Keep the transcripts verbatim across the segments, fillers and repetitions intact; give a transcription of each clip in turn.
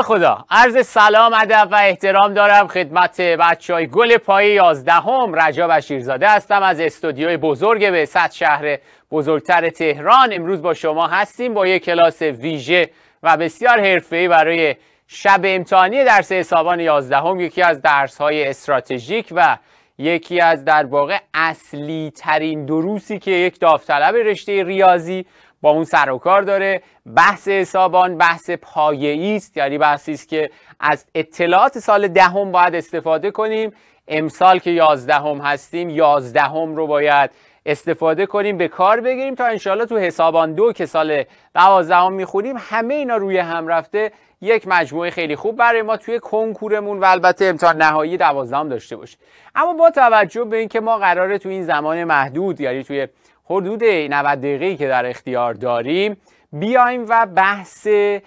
خدا، عرض سلام، ادب و احترام دارم خدمت بچهای گل پایه یازدهم. رجا بشیرزاده هستم از استودیوی بزرگ به صد شهر بزرگتر تهران. امروز با شما هستیم با یک کلاس ویژه و بسیار حرفه‌ای برای شب امتحانی درس حسابان یازدهم، یکی از درس‌های استراتژیک و یکی از در واقع اصلی ترین دروسی که یک داوطلب رشته ریاضی با اون سر و کار داره. بحث حسابان بحث پایه‌ای است، یعنی بحثی است که از اطلاعات سال دهم باید استفاده کنیم. امسال که یازدهم هستیم، یازدهم رو باید استفاده کنیم، به کار بگیریم تا انشالله تو حسابان دو که سال دوازدهم میخونیم همه اینا روی هم رفته یک مجموعه خیلی خوب برای ما توی کنکورمون و البته امتحان نهایی دوازدهم داشته باشه. اما با توجه به اینکه ما قراره تو این زمان محدود، یعنی توی حدود نود دقیقه‌ای که در اختیار داریم، بیایم و بحث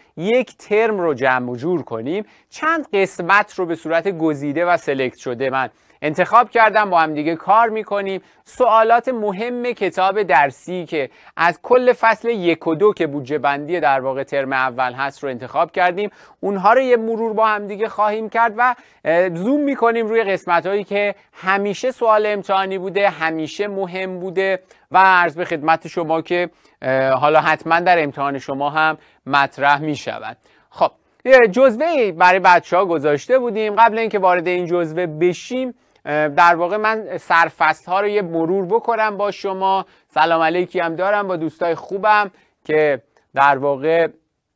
یک ترم رو جمع و جور کنیم، چند قسمت رو به صورت گزیده و سلکت شده من انتخاب کردم، با هم دیگه کار میکنیم. سوالات مهم کتاب درسی که از کل فصل یک و دو که بودجه بندی در واقع ترم اول هست رو انتخاب کردیم، اونها رو یه مرور با هم دیگه خواهیم کرد و زوم میکنیم روی قسمت هایی که همیشه سوال امتحانی بوده، همیشه مهم بوده و عرض به خدمت شما که حالا حتما در امتحان شما هم مطرح میشود. خب جزوه برای بچه ها گذاشته بودیم. قبل اینکه وارد این جزوه بشیم در واقع من سرفصل ها رو یه مرور بکنم با شما. سلام علیکی هم دارم با دوستای خوبم که در واقع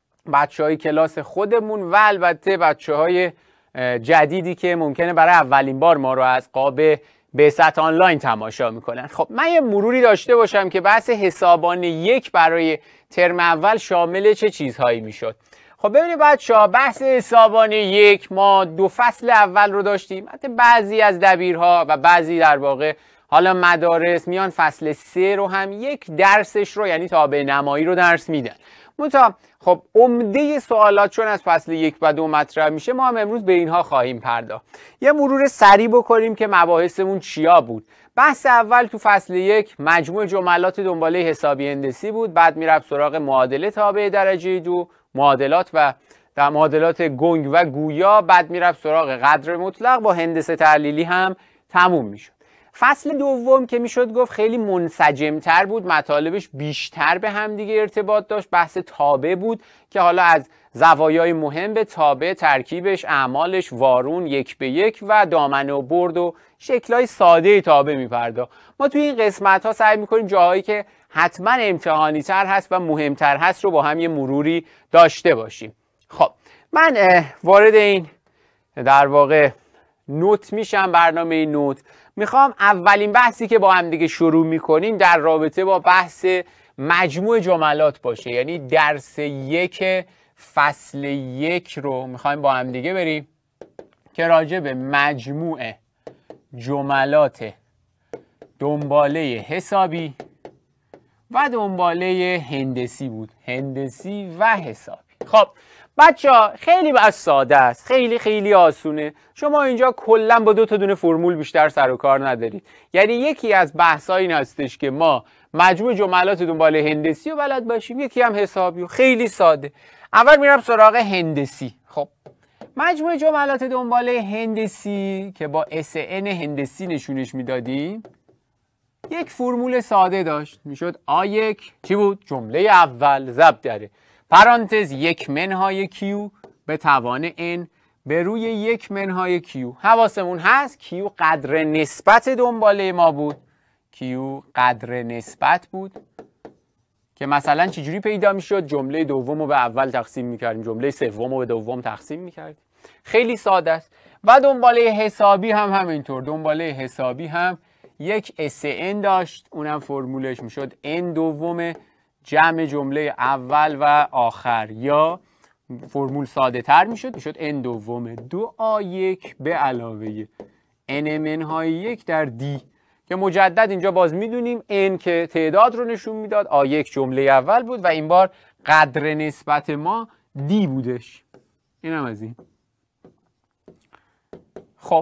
بچه های کلاس خودمون و البته بچه های جدیدی که ممکنه برای اولین بار ما رو از قاب بعثت آنلاین تماشا میکنن. خب من یه مروری داشته باشم که بحث حسابان یک برای ترم اول شامل چه چیزهایی میشد. خب ببینید بچه‌ها، بحث حسابان یک ما دو فصل اول رو داشتیم. حتی بعضی از دبیرها و بعضی در واقع حالا مدارس میان فصل سه رو هم یک درسش رو، یعنی تابع نمایی رو درس میدن. منتها خب عمده سوالات چون از فصل یک و دو مطرح میشه، ما هم امروز به اینها خواهیم پرداخت. یه مرور سریع بکنیم که مباحثمون چیا بود. بحث اول تو فصل یک مجموع جملات دنباله حسابی هندسی بود، بعد میرفت سراغ معادله تابع درجه دو، معادلات و در معادلات گنگ و گویا، بعد میرفت سراغ قدر مطلق، با هندسه تحلیلی هم تموم میشد. فصل دوم که میشد گفت خیلی منسجمتر بود، مطالبش بیشتر به هم دیگه ارتباط داشت. بحث تابع بود که حالا از زوایای مهم به تابع، ترکیبش، اعمالش، وارون، یک به یک و دامنه و برد و شکل‌های ساده تابع میپرداخت. ما توی این قسمت ها سعی میکنیم جاهایی که حتما امتحانی تر هست و مهمتر هست رو با هم یه مروری داشته باشیم. خب من وارد این در واقع نوت میشم، برنامه نوت. میخوام اولین بحثی که با هم دیگه شروع میکنیم در رابطه با بحث مجموع جملات باشه، یعنی درس یک فصل یک رو میخوایم با هم دیگه بریم که راجع به مجموع جملات دنباله حسابی و دنباله هندسی بود، هندسی و حسابی. خب بچه ها خیلی بس ساده است، خیلی خیلی آسونه. شما اینجا کلا با دو تا دونه فرمول بیشتر سر و کار ندارید. یعنی یکی از بحث‌ها این هستش که ما مجموع جملات دنباله هندسی رو بلد باشیم، یکی هم حسابی و خیلی ساده. اول میرم سراغ هندسی. خب مجموع جملات دنباله هندسی که با اس ان هندسی نشونش میدادیم، یک فرمول ساده داشت، میشد آ یک چی بود؟ جمله اول ضرب در پرانتز یک منهای کیو به توان n به روی یک منهای کیو. حواسمون هست کیو قدر نسبت دنباله ما بود، کیو قدر نسبت بود که مثلا چجوری پیدا میشد؟ جمله دوم رو به اول تقسیم میکردیم، جمله سوم رو به دوم تقسیم میکردیم. خیلی ساده است. و دنباله حسابی هم همینطور. دنباله حسابی هم یک اس ان داشت، اونم فرمولش میشد n دوم جمع جمله اول و آخر، یا فرمول ساده تر میشد میشد n دوم دو آ یک به علاوه n منهای یک در دی، که مجدد اینجا باز میدونیم n که تعداد رو نشون میداد، آ یک جمله اول بود و این بار قدر نسبت ما دی بودش. اینم از این. خب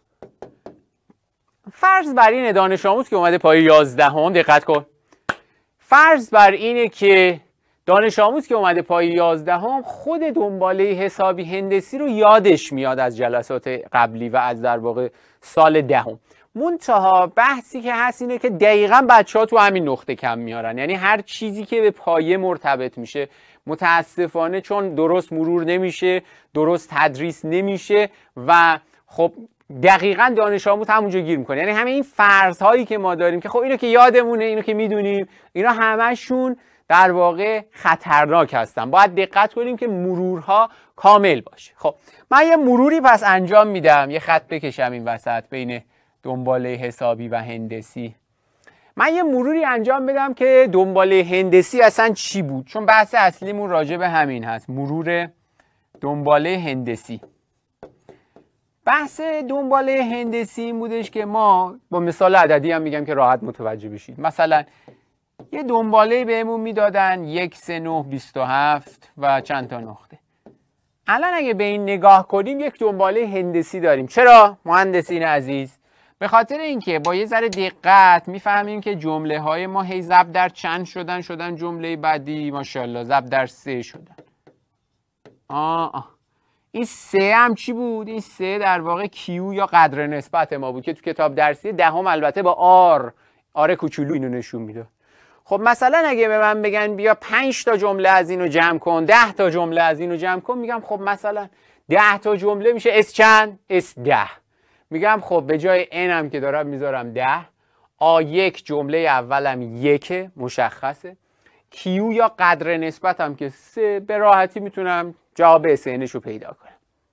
فرض بر این دانش آموز که اومده پای یازدهم، دقت کن، فرض بر اینه که دانش آموز که اومده پای یازدهم خود دنباله حسابی هندسی رو یادش میاد از جلسات قبلی و از در واقع سال دهم. منتها بحثی که هست اینه که دقیقاً بچه‌ها تو همین نقطه کم میارن، یعنی هر چیزی که به پایه مرتبط میشه متاسفانه چون درست مرور نمیشه، درست تدریس نمیشه و خب دقیقاً دانش آموز همونجا گیر میکنه. یعنی همه این فرض هایی که ما داریم که خب اینو که یادمونه، اینو که میدونیم، اینا همشون در واقع خطرناک هستن. باید دقت کنیم که مرورها کامل باشه. خب من یه مروری پس انجام میدم، یه خط بکشم این وسط بین دنباله حسابی و هندسی. من یه مروری انجام بدم که دنباله هندسی اصلا چی بود، چون بحث اصلیمون راجع به همین هست، مرور دنباله هندسی. بحث دنباله هندسی این بودش که ما با مثال عددی هم میگم که راحت متوجه بشید. مثلا یه دنباله بهمون میدادن یک سه نه بیست و هفت و چند تا نقطه. الان اگه به این نگاه کنیم یک دنباله هندسی داریم. چرا مهندسین عزیز؟ به خاطر اینکه با یه ذره دقت میفهمیم که جمله های ما هی ضرب در چند شدن شدن جمله بعدی ماشاءالله ضرب در سه شدن. آه آه. این سه هم چی بود؟ این سه در واقع کیو یا قدر نسبت ما بود که تو کتاب درسی دهم البته با آر آر کوچولو اینو نشون میده. خب مثلا اگه به من بگن بیا پنج تا جمله از اینو جمع کن، ده تا جمله از اینو جمع کن، میگم خب مثلا ده تا جمله میشه اس چند؟ اس ده. میگم خب به جای ان هم که دارم میذارم ده، آ یک جمله اولم یک مشخصه، کیو یا قدر نسبتم که سه، به راحتی میتونم جواب اس انش رو پیدا کنم.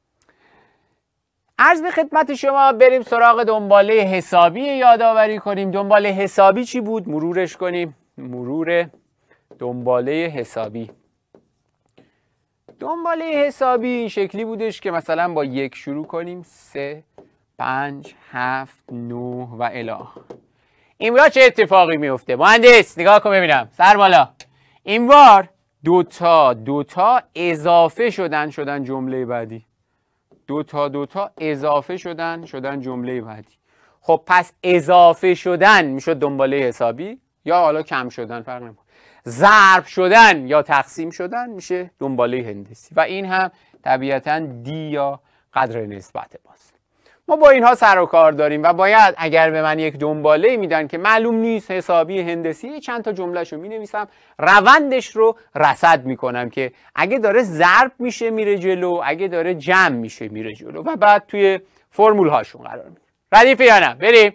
عرض به خدمت شما بریم سراغ دنباله حسابی یادآوری کنیم. دنباله حسابی چی بود؟ مرورش کنیم. مرور دنباله حسابی. دنباله حسابی این شکلی بودش که مثلا با یک شروع کنیم، سه، پنج، هفت، نه و الی. این بار چه اتفاقی میفته؟ مهندس نگاه کن ببینم، سر بالا. این بار دوتا دوتا اضافه شدن شدن جمله بعدی. دوتا دوتا اضافه شدن شدن جمله بعدی. خب پس اضافه شدن میشد دنباله حسابی، یا حالا کم شدن فرق نمیکنه. ضرب شدن یا تقسیم شدن میشه دنباله هندسی و این هم طبیعتاً دی یا قدر نسبت باست. ما با اینها سر و کار داریم و باید اگر به من یک دنباله میدن که معلوم نیست حسابی هندسی، چند تا جملهشو مینویسم، روندش رو رصد میکنم که اگه داره ضرب میشه میره جلو، اگه داره جمع میشه میره جلو و بعد توی فرمول هاشون قرار میگیره. ردیفه یا نه؟ بریم.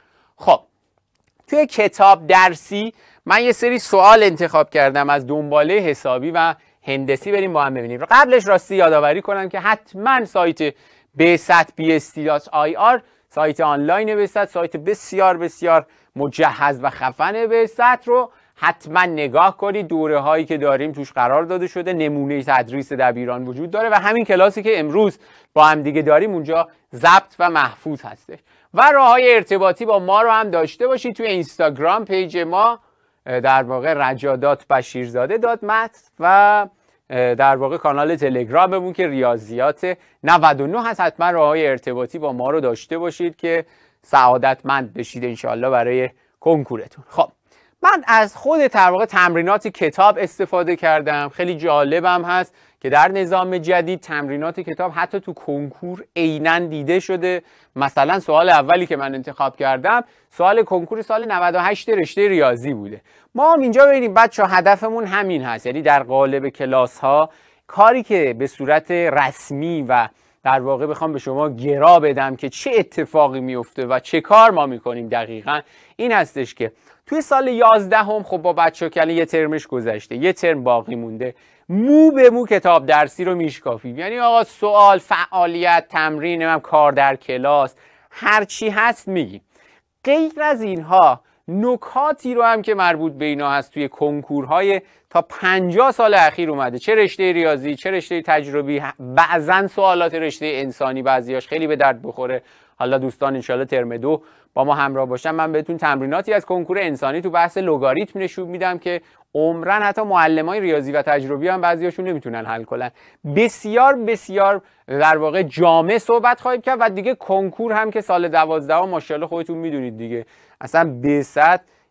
خب توی کتاب درسی من یه سری سوال انتخاب کردم از دنباله حسابی و هندسی، بریم با هم ببینیم. قبلش راستی یادآوری کنم که حتما سایت بست بی اس تی دات آی آر سایت آنلاین بست، سایت بسیار بسیار مجهز و خفن بست رو حتما نگاه کنید. دوره هایی که داریم توش قرار داده شده، نمونه تدریس دبیران وجود داره و همین کلاسی که امروز با هم دیگه داریم اونجا ضبط و محفوظ هستش. و راههای ارتباطی با ما رو هم داشته باشید. توی اینستاگرام پیج ما در واقع رجادات بشیرزاده دات مت و در واقع کانال تلگراممون که ریاضیات نود و نه هست. حتما راههای ارتباطی با ما رو داشته باشید که سعادتمند بشید انشالله برای کنکورتون. خب من از خود در واقع تمرینات کتاب استفاده کردم. خیلی جالبم هست که در نظام جدید تمرینات کتاب حتی تو کنکور عیناً دیده شده. مثلا سوال اولی که من انتخاب کردم سوال کنکور سال نود و هشت رشته ریاضی بوده. ما هم اینجا ببینیم بچه‌ها هدفمون همین هست، یعنی در قالب کلاس ها کاری که به صورت رسمی و در واقع بخوام به شما گرا بدم که چه اتفاقی میفته و چه کار ما میکنیم دقیقاً این هستش که توی سال یازدهم خب با بچه‌ها که یه ترمش گذشته، یه ترم باقی مونده، مو به مو کتاب درسی رو میشکافیم. یعنی آقا سوال، فعالیت، تمرین، هم کار در کلاس، هر چی هست میگیم. غیر از اینها نکاتی رو هم که مربوط به اینا هست توی کنکورهای تا پنجاه سال اخیر اومده، چه رشته ریاضی چه رشته تجربی، بعضن سوالات رشته انسانی بعضیاش خیلی به درد بخوره. حالا دوستان انشالله ترم دو با ما همراه باشن، من بهتون تمریناتی از کنکور انسانی تو بحث لگاریتم نشون میدم که عمرن حتی معلمای ریاضی و تجربی هم بعضیاشون نمیتونن حل کنن. بسیار بسیار در واقع جامع صحبت خواهیم کرد و دیگه کنکور هم که سال دوازده ماشاءالله خودتون میدونید دیگه اصلا بست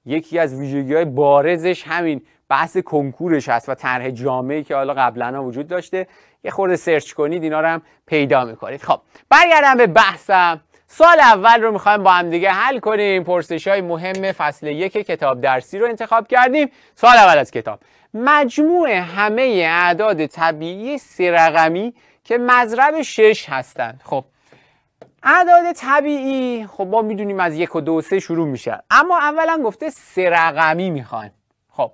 یکی از ویژگی‌های بارزش همین بحث کنکورش هست و طرح جامعی که حالا قبلا وجود داشته. یه خورده سرچ کنید اینا رو هم پیدا میکنید. خب برگردم به بحثم. سوال اول رو میخوایم با هم دیگه حل کنیم. پرسش‌های مهم فصل یک کتاب درسی رو انتخاب کردیم. سوال اول از کتاب: مجموع همه اعداد طبیعی سه رقمی که مضرب شش هستند. خب اعداد طبیعی خب ما میدونیم از یک و دو و سه شروع میشن، اما اولا گفته سه رقمی میخوایم. خب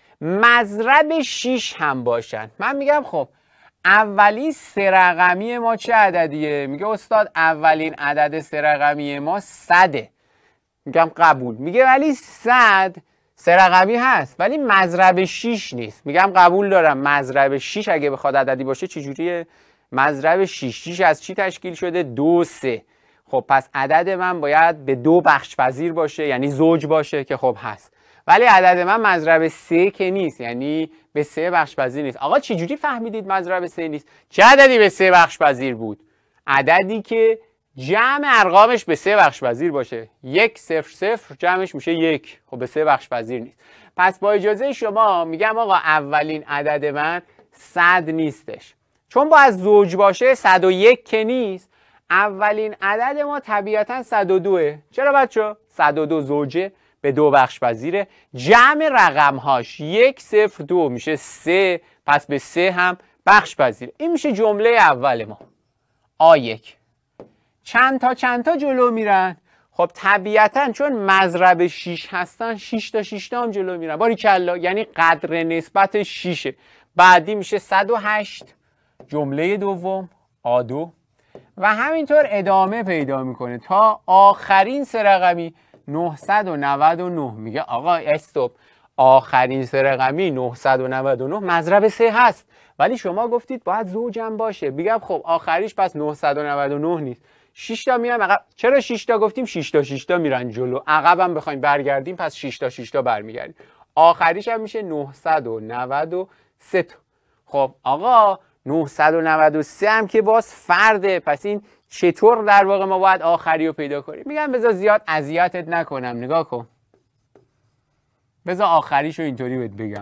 مضرب شش هم باشن. من میگم خب اولی سه رقمی ما چه عددیه؟ میگه استاد اولین عدد سه رقمی ما صده. میگم قبول. میگه ولی صد سه رقمی هست ولی مضرب شش نیست. میگم قبول دارم. مضرب شش اگه بخواد عددی باشه چجوریه؟ مضرب شش. شش از چی تشکیل شده؟ دو سه. خب پس عدد من باید به دو بخش پذیر باشه، یعنی زوج باشه که خب هست. ولی عدد من مضرب سه که نیست، یعنی به سه بخش پذیر نیست. آقا چجوری فهمیدید مضرب سه نیست؟ چه عددی به سه بخش پذیر بود؟ عددی که جمع ارقامش به سه بخش پذیر باشه. یک صفر صفر جمعش میشه یک. خب به سه بخش پذیر نیست. پس با اجازه شما میگم آقا اولین عدد من صد نیستش، چون باید زوج باشه. صد و یک که نیست. اولین عدد ما طبیعتا صد و دوه. چرا بچه؟ صد و دو زوجه، به دو بخش پذیره. جمع رقم هاش یک صفر دو میشه سه، پس به سه هم بخش پذیره. این میشه جمله اول ما. آ یک. چند تا چند تا جلو میرن؟ خب طبیعتا چون مضرب شش هستن شش تا شش تا هم جلو میرن. باریکلا، یعنی قدر نسبت شش. بعدی میشه صد و هشت. جمله دوم آ دو و همینطور ادامه پیدا میکنه تا آخرین سه رقمی نهصد و نود و نه. میگه آقا استوب، آخرین سه رقمی نهصد و نود و نه مضرب سه هست ولی شما گفتید باید زوجم باشه. بگم خب آخریش پس نهصد و نود و نه نیست، شش تا میام عقب. چرا شش تا گفتیم؟ شش تا شش تا میرن جلو. عقبم بخوایم برگردیم پس شش تا شش تا برمیگردیم. آخریش هم میشه نهصد و نود و سه تا. خب آقا نهصد و نود و سه هم که باز فرده، پس این چطور در واقع ما باید آخری رو پیدا کنیم؟ میگم بذار زیاد اذیتت نکنم، نگاه کن. بذار آخریشو اینطوری بهت بگم.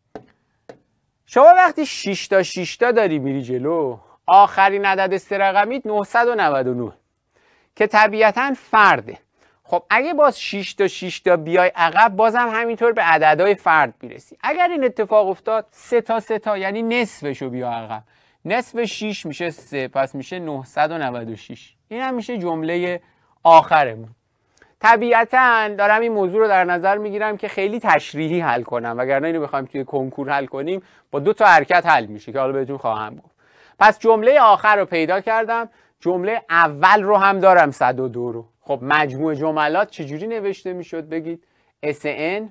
شما وقتی شش تا شش تا داری میری جلو، آخرین عدد سه رقمیت نهصد و نود و نه که طبیعتا فرده. خب اگه باز شش تا شش تا بیای عقب بازم همینطور به عددهای فرد میرسی. اگر این اتفاق افتاد سه تا سه تا یعنی نصفشو بیا عقب. نصف شش میشه سه، پس میشه نهصد و نود و شش. این هم میشه جمله آخرمون. طبیعتا دارم این موضوع رو در نظر میگیرم که خیلی تشریحی حل کنم، وگرنه اینو بخوایم توی کنکور حل کنیم با دو تا حرکت حل میشه که حالا بهتون خواهم گفت. پس جمله آخر رو پیدا کردم. جمله اول رو هم دارم صد و دو رو. خب مجموع جملات چجوری نوشته میشد بگید؟ اس ان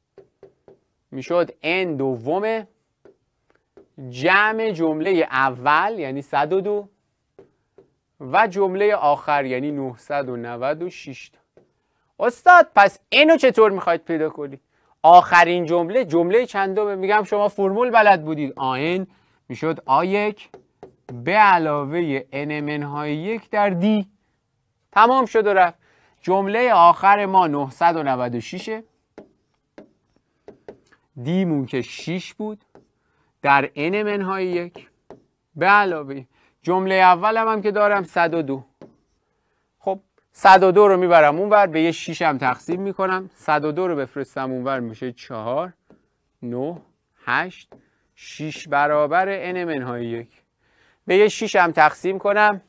میشد n دومه جمع جمله اول یعنی صد و دو و جمله آخر یعنی نهصد و نود و شش. استاد پس اینو چطور میخواید پیدا کنید؟ آخرین جمله جمله چندمه؟ میگم شما فرمول بلد بودید. آن میشد آ یک به علاوه n منهای یک در دی. تمام شد و رفت. جمله آخر ما نهصد و نود و شش، دیمون که شش بود در n منهای یک به علاوه جمله اولم هم که دارم صد و دو. خب صد و دو رو میبرم اونور به یه شش هم تقسیم میکنم. صد و دو رو بفرستم اونور میشه چهار، نه، هشت، شش برابر n منهای یک. به یه شش هم تقسیم کنم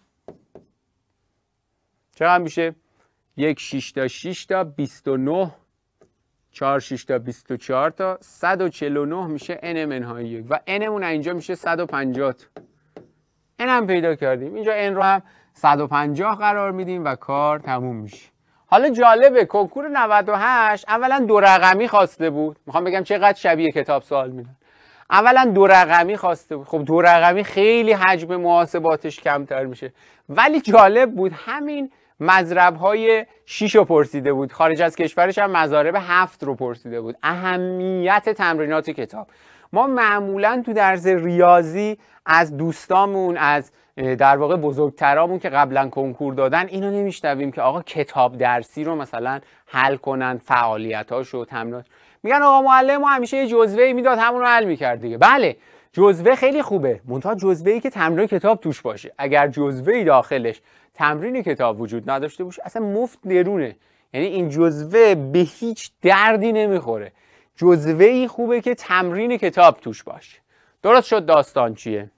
چقدر میشه؟ یک شش تا شش تا بیست و نه، چهار شش تا بیست و چهار تا صد و چهل و نه میشه n منهای یک و n مون اینجا میشه صد و پنجاه. n هم پیدا کردیم. اینجا n رو هم صد و پنجاه قرار میدیم و کار تموم میشه. حالا جالبه کنکور نود و هشت اولا دو رقمی خواسته بود. میخوام بگم چقدر شبیه کتاب سوال میدن. اولا دو رقمی خواسته بود. خب دو رقمی خیلی حجم محاسباتش کمتر میشه، ولی جالب بود همین مضرب های شش رو پرسیده بود. خارج از کشورش هم مضارب هفت رو پرسیده بود. اهمیت تمرینات کتاب. ما معمولا تو درس ریاضی از دوستامون، از در واقع بزرگترامون که قبلا کنکور دادن اینو نمیشنویم که آقا کتاب درسی رو مثلا حل کنن، فعالیتاشو، تمرینات. میگن آقا معلم ما همیشه یه جزوه‌ای میداد همون رو حل میکرد دیگه. بله جزوه خیلی خوبه، منتها جزوه‌ای که تمرین کتاب توش باشه. اگر جزوه‌ای داخلش تمرین کتاب وجود نداشته باشه اصلا مفت درونه. یعنی این جزوه به هیچ دردی نمیخوره. جزوه‌ای خوبه که تمرین کتاب توش باشه. درست شد داستان چیه؟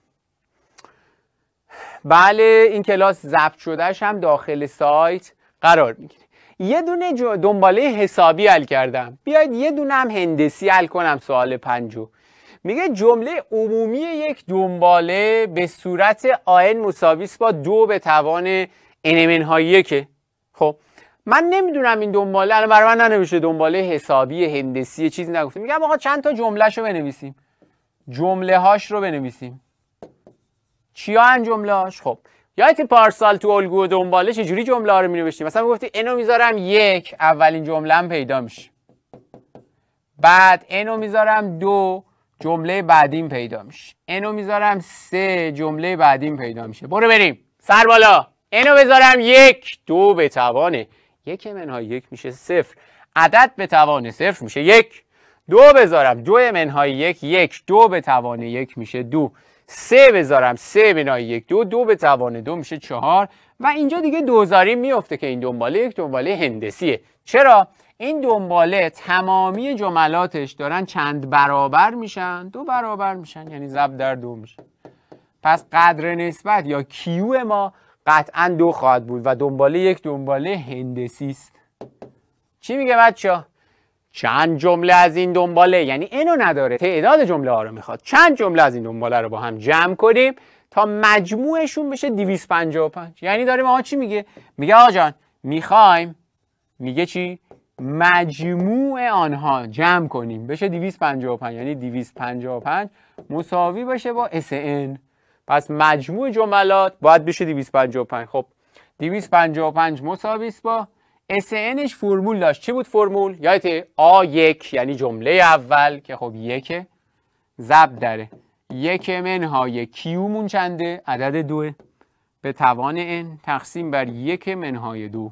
بله این کلاس ضبط شدهش هم داخل سایت قرار میگیره. یه دونه دنباله حسابی حل کردم، بیاید یه دونه هم هندسی حل کنم. سوال پنجو میگه جمله عمومی یک دنباله به صورت آن مساوی است با دو به توان ان منهای یک. خب من نمیدونم این دنباله الان برای من ننوشته، دنباله حسابی هندسی چیزی نگفته. میگم آقا چند تا جملهشو بنویسیم، جمله هاش رو بنویسیم. چیا ان جمله هاش؟ خب یادت پارسال تو الگو دنباله چجوری جمله ها رو می‌نوشتیم؟ مثلا میگفتی اینو میذارم یک، اولین جمله هم پیدا میشه. بعد اینو میذارم دو، جمله بعدیم پیدا میشه. اینو میذارم سه، جمله بعدیم پیدا میشه. برو بریم سر بالا. اینو بذارم یک، دو به توان یک منهای یک میشه صفر. عدد به توان صفر میشه یک. دو بذارم دو منهای یک، یک. دو به توان یک میشه دو. سه بذارم سه منهای یک، دو. دو به توان دو میشه چهار. و اینجا دیگه دوزاری میفته که این دنباله یک دنباله هندسیه. چرا؟ این دنباله تمامی جملاتش دارن چند برابر میشن؟ دو برابر میشن، یعنی ضرب در دو میشه. پس قدر نسبت یا کیو ما قطعا دو خواهد بود و دنباله یک دنباله هندسی است. چی میگه بچه‌ها؟ چند جمله از این دنباله، یعنی اینو نداره، تعداد جمله ها رو میخواد. چند جمله از این دنباله رو با هم جمع کنیم تا مجموعشون بشه دویست و پنجاه و پنج. یعنی داریم آقا چی میگه؟ میگه آقا جان میخوایم، میگه چی؟ مجموع آنها جمع کنیم بشه دویست و پنجاه و پنج، یعنی دویست و پنجاه و پنج مساوی باشه با اس ان. پس مجموع جملات باید بشه دویست و پنجاه و پنج. خب دویست و پنجاه و پنج مساوی است با اس انش. فرمول داشت. چی بود فرمول؟ یادته آ یک یعنی جمله اول که خب یک ضرب داره یک منهای کیومون چنده؟ عدد دوه به توان ان تقسیم بر یک منهای دو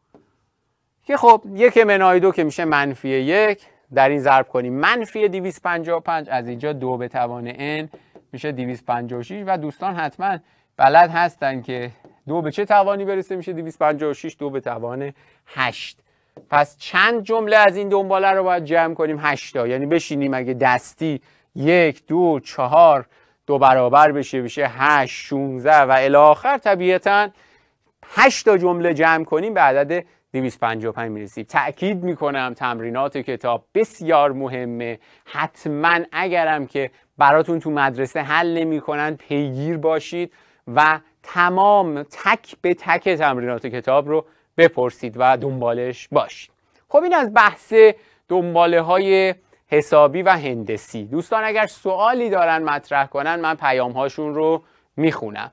که خب یک منهای دو که میشه منفی یک. در این ضرب کنیم منفی دویست و پنجاه و پنج، از اینجا دو به توان ان میشه دویست و پنجاه و شش. و دوستان حتما بلد هستن که دو به چه توانی برسه میشه دویست و پنجاه و شش؟ دو به توان هشت. پس چند جمله از این دنباله رو باید جمع کنیم؟ هشت تا. یعنی بشینیم اگه دستی یک، دو، چهار دو برابر بشه بشه هشت، شانزده و الی آخر طبیعتاً هشت تا جمله جمع کنیم به عدد دویست و پنجاه و پنج میرسیم. تأکید میکنم تمرینات کتاب بسیار مهمه. حتما اگرم که براتون تو مدرسه حل نمیکنن پیگیر باشید و تمام تک به تک تمرینات کتاب رو بپرسید و دنبالش باشید. خب این از بحث دنباله های حسابی و هندسی. دوستان اگر سوالی دارن مطرح کنن من پیام هاشون رو میخونم.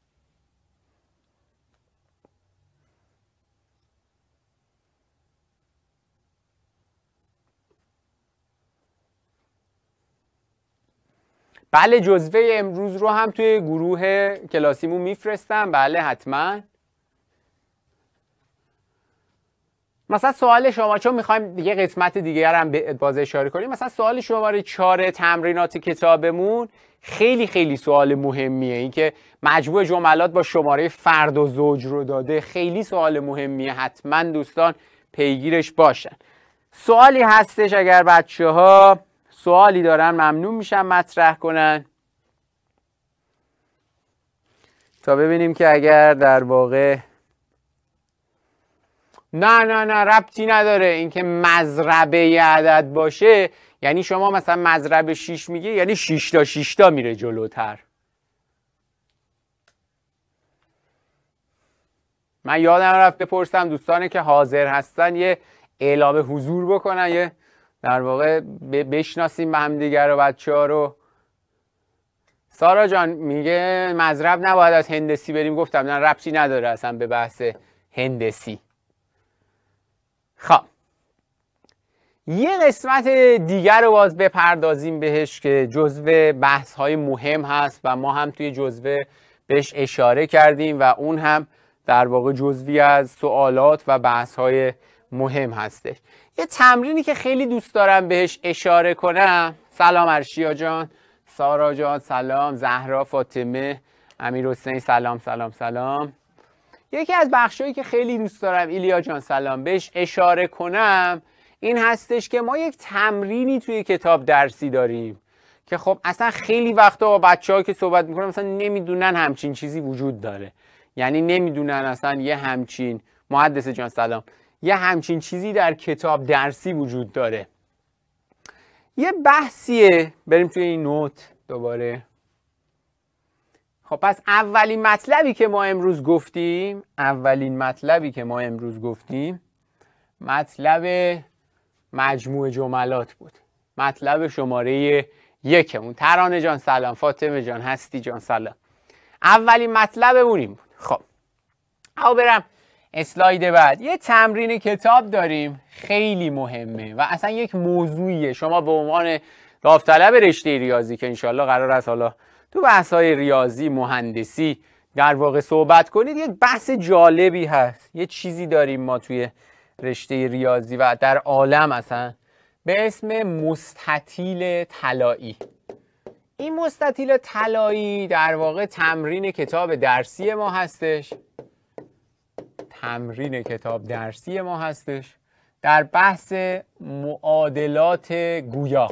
بله جزوه امروز رو هم توی گروه کلاسیمون میفرستم. بله حتما. مثلا سوال شما، چون میخوایم یه قسمت دیگه هم باز اشاره کنیم، مثلا سوال شماره چهار تمرینات کتابمون خیلی خیلی سوال مهمیه. این که مجموع جملات با شماره فرد و زوج رو داده خیلی سوال مهمیه. حتما دوستان پیگیرش باشن. سوالی هستش اگر بچه ها سوالی دارن ممنون میشم مطرح کنن تا ببینیم که اگر در واقع نه نه نه ربطی نداره. اینکه مضربه عدد باشه یعنی شما مثلا مضرب شش میگه یعنی شش تا شش تا میره جلوتر. من یادم رفت بپرسم دوستانی که حاضر هستن یه اعلام حضور بکنن، یه در واقع بشناسیم به هم دیگر رو بچه ها رو. سارا جان میگه مضرب نباید از هندسی بریم. گفتم نه ربطی نداره اصلا به بحث هندسی. خب یه قسمت دیگر رو باز بپردازیم بهش که جزو بحث های مهم هست و ما هم توی جزو بهش اشاره کردیم و اون هم در واقع جزوی از سوالات و بحث‌های مهم هستش. یه تمرینی که خیلی دوست دارم بهش اشاره کنم. سلام ارشیا جان، سارا جان سلام، زهرا، فاطمه، امیر حسین سلام سلام سلام. یکی از بخشایی که خیلی دوست دارم ایلیا جان سلام بهش اشاره کنم این هستش که ما یک تمرینی توی کتاب درسی داریم که خب اصلا خیلی وقتا با بچه‌ها که صحبت میکنم مثلا نمیدونن همچین چیزی وجود داره، یعنی نمیدونن اصلا یه همچین، محدث جان سلام، یه همچین چیزی در کتاب درسی وجود داره. یه بحثیه، بریم توی این نوت دوباره. خب پس اولین مطلبی که ما امروز گفتیم اولین مطلبی که ما امروز گفتیم مطلب مجموع جملات بود، مطلب شماره یکمون. ترانه جان سلام، فاطمه جان، هستی جان سلام. اولین مطلبمون این بود. خب اما برم اسلاید بعد. یه تمرین کتاب داریم خیلی مهمه و اصلا یک موضوعیه. شما به عنوان داوطلب رشته ریاضی که انشالله قرار است حالا تو بحث‌های ریاضی مهندسی در واقع صحبت کنید، یک بحث جالبی هست. یه چیزی داریم ما توی رشته ریاضی و در عالم اصلا به اسم مستطیل طلایی. این مستطیل طلایی در واقع تمرین کتاب درسی ما هستش. تمرین کتاب درسی ما هستش در بحث معادلات گویا.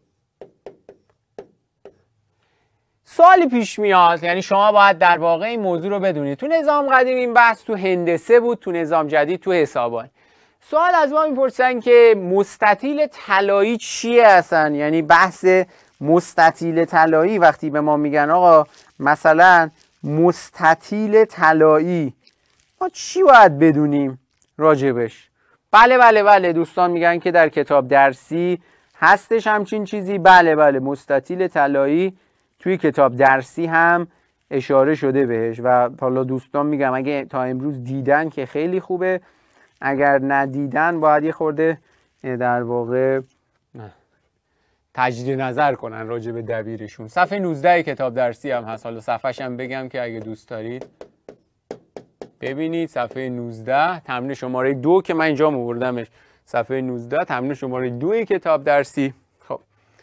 سوالی پیش میاد، یعنی شما باید در واقع این موضوع رو بدونید. تو نظام قدیم این بحث تو هندسه بود، تو نظام جدید تو حسابان. سوال از ما میپرسن که مستطیل طلایی چیه اصلا؟ یعنی بحث مستطیل طلایی وقتی به ما میگن آقا مثلا مستطیل طلایی، ما چی باید بدونیم راجبش؟ بله بله بله دوستان میگن که در کتاب درسی هستش همچین چیزی. بله بله مستطیل طلایی توی کتاب درسی هم اشاره شده بهش و حالا دوستان میگم اگه تا امروز دیدن که خیلی خوبه، اگر ندیدن باید یه خورده در واقع تجدید نظر کنن راجع به دبیرشون. صفحه نوزده کتاب درسی هم هست، حالا صفحه‌ش هم بگم که اگه دوست دارید ببینید. صفحه نوزده تمرین شماره دو که من اینجا آوردمش، صفحه نوزده تمرین شماره دو کتاب درسی. خب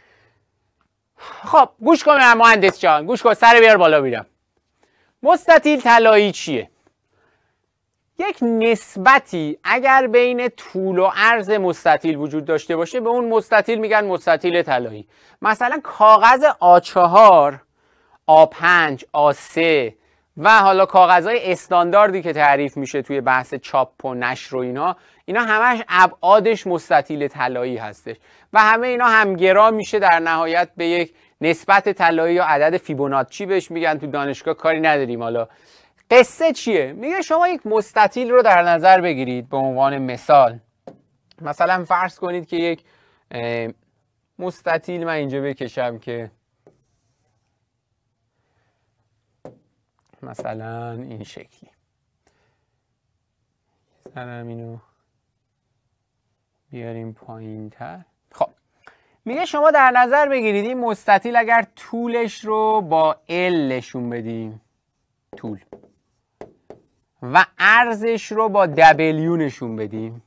خب گوش کن مهندس جان، گوش کن، سر بیار بالا بیرم. مستطیل طلایی چیه؟ یک نسبتی اگر بین طول و عرض مستطیل وجود داشته باشه به اون مستطیل میگن مستطیل طلایی. مثلا کاغذ آ چهار، آ پنج، آ سه و حالا کاغذهای استانداردی که تعریف میشه توی بحث چاپ و نشر و اینا، اینا همش ابعادش مستطیل طلایی هستش و همه اینا همگرا میشه در نهایت به یک نسبت طلایی یا عدد فیبوناچی بهش میگن. تو دانشگاه کاری نداریم. حالا قصه چیه؟ میگه شما یک مستطیل رو در نظر بگیرید به عنوان مثال. مثلا فرض کنید که یک مستطیل من اینجا بکشم که مثلا این شکلی، مثلا اینو بیاریم پایین تر. خب میگه شما در نظر بگیرید این مستطیل اگر طولش رو با L نشون بدیم، طول، و عرضش رو با W نشون بدیم،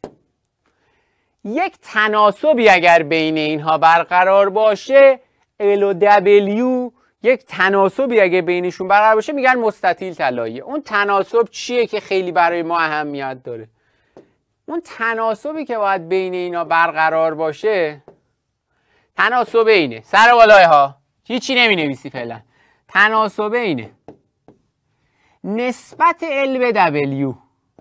یک تناسبی اگر بین اینها برقرار باشه، L و W یک تناسبی اگه بینشون برقرار باشه میگن مستطیل طلایی. اون تناسب چیه که خیلی برای ما اهمیت داره؟ اون تناسبی که باید بین اینا برقرار باشه، تناسب اینه. سر بالای ها هیچی نمی نویسی فعلا. تناسب اینه نسبت L به W.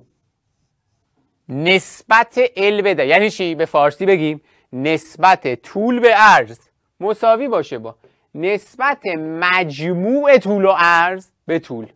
نسبت L به W یعنی چی؟ به فارسی بگیم نسبت طول به عرض مساوی باشه با نسبت مجموع طول و عرض به طول.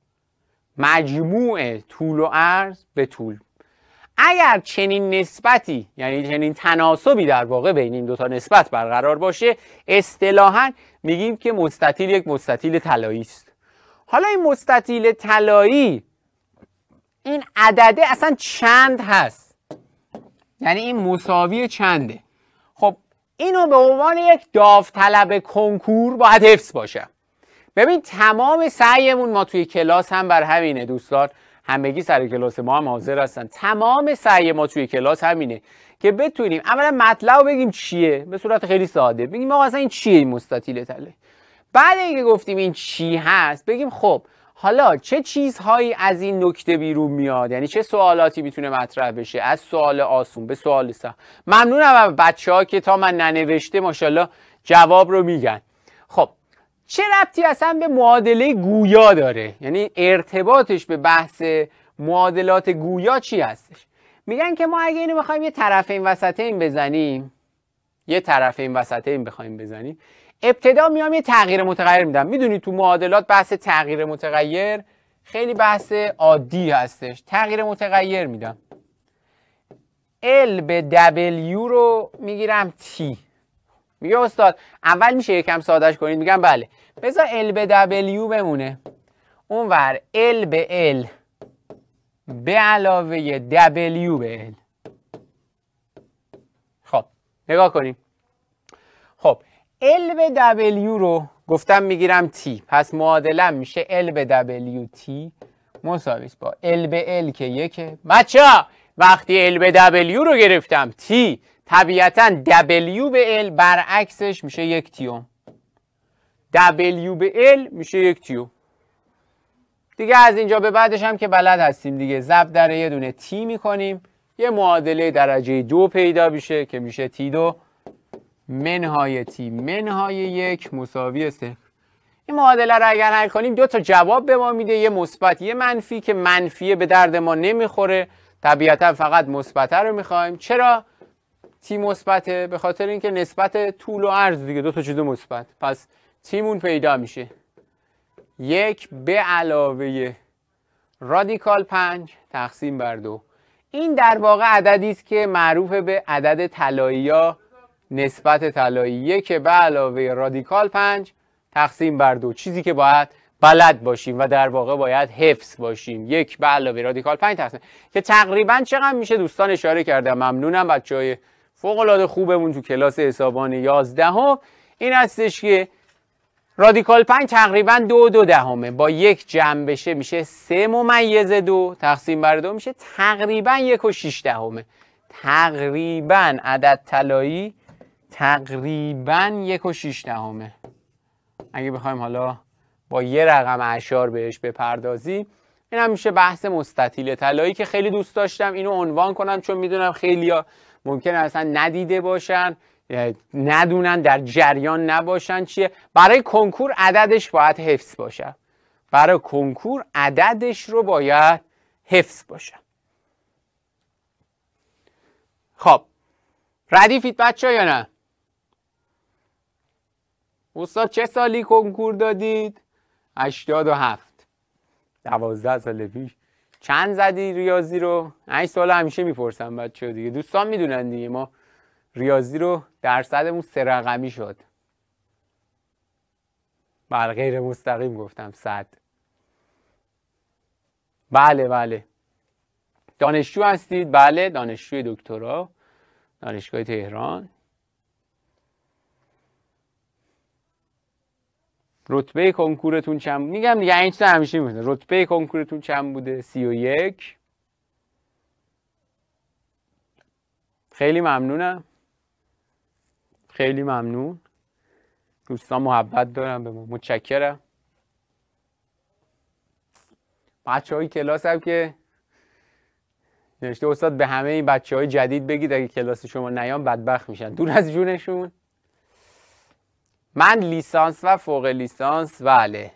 مجموع طول و عرض به طول. اگر چنین نسبتی، یعنی چنین تناسبی در واقع بین این دو تا نسبت برقرار باشه، اصطلاحاً میگیم که مستطیل یک مستطیل طلایی است. حالا این مستطیل طلایی این عدده اصلا چند هست؟ یعنی این مساوی چنده؟ خب اینو به عنوان یک داوطلب کنکور باید حفظ باشه. ببین تمام سعیمون ما توی کلاس هم بر همینه دوستان، همگی سر کلاس ما هم حاضر هستن. تمام سعی ما توی کلاس همینه که بتونیم اولا مطلب رو بگیم چیه به صورت خیلی ساده، بگیم آقا اصلا این چیه این مستطیل تله. بعد اینکه گفتیم این چی هست بگیم خب حالا چه چیزهایی از این نکته بیرون میاد، یعنی چه سوالاتی میتونه مطرح بشه از سوال آسون به سوال سخت. ممنونم از بچه‌ها که تا من ننوشته ماشاءالله جواب رو میگن. خب چه ربطی اصلا به معادله گویا داره، یعنی ارتباطش به بحث معادلات گویا چی هستش؟ میگن که ما اگه اینو بخوایم یه طرفین وسطین بزنیم یه طرفین وسطین بخوایم بزنیم ابتدا میام یه تغییر متغیر میدم. میدونید تو معادلات بحث تغییر متغیر خیلی بحث عادی هستش. تغییر متغیر میدم، L به W رو میگیرم T. میگه استاد اول میشه یکم سادهش کنید؟ میگم بله، بذار L به W بمونه، اونور L به L به علاوه W به L. خب نگاه کنیم. خب L به W رو گفتم میگیرم T، پس معادلم میشه L به W T مساوی با L به L که یکه. بچه وقتی L به W رو گرفتم T طبیعتا W به L برعکسش میشه یک تیوم. W به L میشه یک تیوم. دیگه از اینجا به بعدش هم که بلد هستیم دیگه، ضرب در یه دونه T میکنیم، یه معادله درجه دو پیدا میشه که میشه تی دو منهای T منهای یک مساوی صفر. این معادله رو اگر حل کنیم دو تا جواب به ما میده، یه مثبت یه منفی، که منفیه به درد ما نمیخوره، طبیعتا فقط مثبت رو میخوایم. چرا تی مثبته؟ به خاطر اینکه نسبت طول و عرض دیگه، دو تا چیز مثبت، پس تیمون پیدا میشه یک به علاوه رادیکال پنج تقسیم بر دو. این در واقع عددی است که معروف به عدد طلایی یا نسبت طلایی، یک به علاوه رادیکال پنج تقسیم بر دو، چیزی که باید بلد باشیم و در واقع باید حفظ باشیم. یک به علاوه رادیکال پنج تقسیم، که تقریبا چقدر میشه دوستان اشاره کردم. ممنونم بچهای فوق العاده خوبمون تو کلاس حسابان یازدهم. این هستش که رادیکال پنج تقریبا دو دو دهمه، با یک جمع بشه میشه سه ممیز دو تقسیم بر دو میشه تقریبا یک و شیش دهمه. تقریبا عدد طلایی تقریبا یک و شیش دهمه. اگه بخوایم حالا با یه رقم اعشار بهش بپردازیم، این هم میشه بحث مستطیل طلایی که خیلی دوست داشتم اینو عنوان کنم، چون میدونم خیلیا ممکنه اصلا ندیده باشن، ندونن، در جریان نباشن چیه. برای کنکور عددش باید حفظ باشه، برای کنکور عددش رو باید حفظ باشه. خب ردیفید بچه ها یا نه؟ استاد چه سالی کنکور دادید؟ هشتاد و هفت. دوازده سال پیش. چند زدی ریاضی رو؟ هشت سال همیشه میپرسم بچه ها دیگه، دوستان میدونن دیگه، ما ریاضی رو درصدمون سه رقمی شد. بله غیر مستقیم گفتم صد. بله بله. دانشجو هستید؟ بله دانشجوی دکترا دانشگاه تهران. رتبه کنکورتون چند بود؟ میگم دیگه این چیزا همیشه میگم. رتبه کنکورتون چند بوده؟ سی و یک. خیلی ممنونم. خیلی ممنون. دوستان محبت دارم به ما. متشکرم. بچه های کلاس هم که نوشته استاد به همه این بچه های جدید بگید اگه کلاس شما نیان بدبخت میشن، دور از جونشون. من لیسانس و فوق لیسانس بله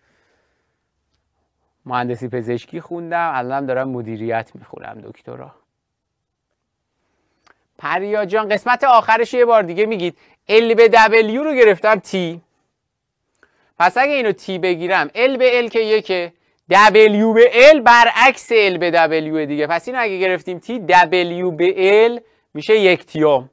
مهندسی پزشکی خوندم، الان دارم مدیریت میخونم دکترا. پریا جان قسمت آخرش یه بار دیگه میگید. L به W رو گرفتم T، پس اگه اینو T بگیرم L به L که یکه، W به L برعکس L به W دیگه، پس اینو اگه گرفتیم T W به L میشه یک تیوم.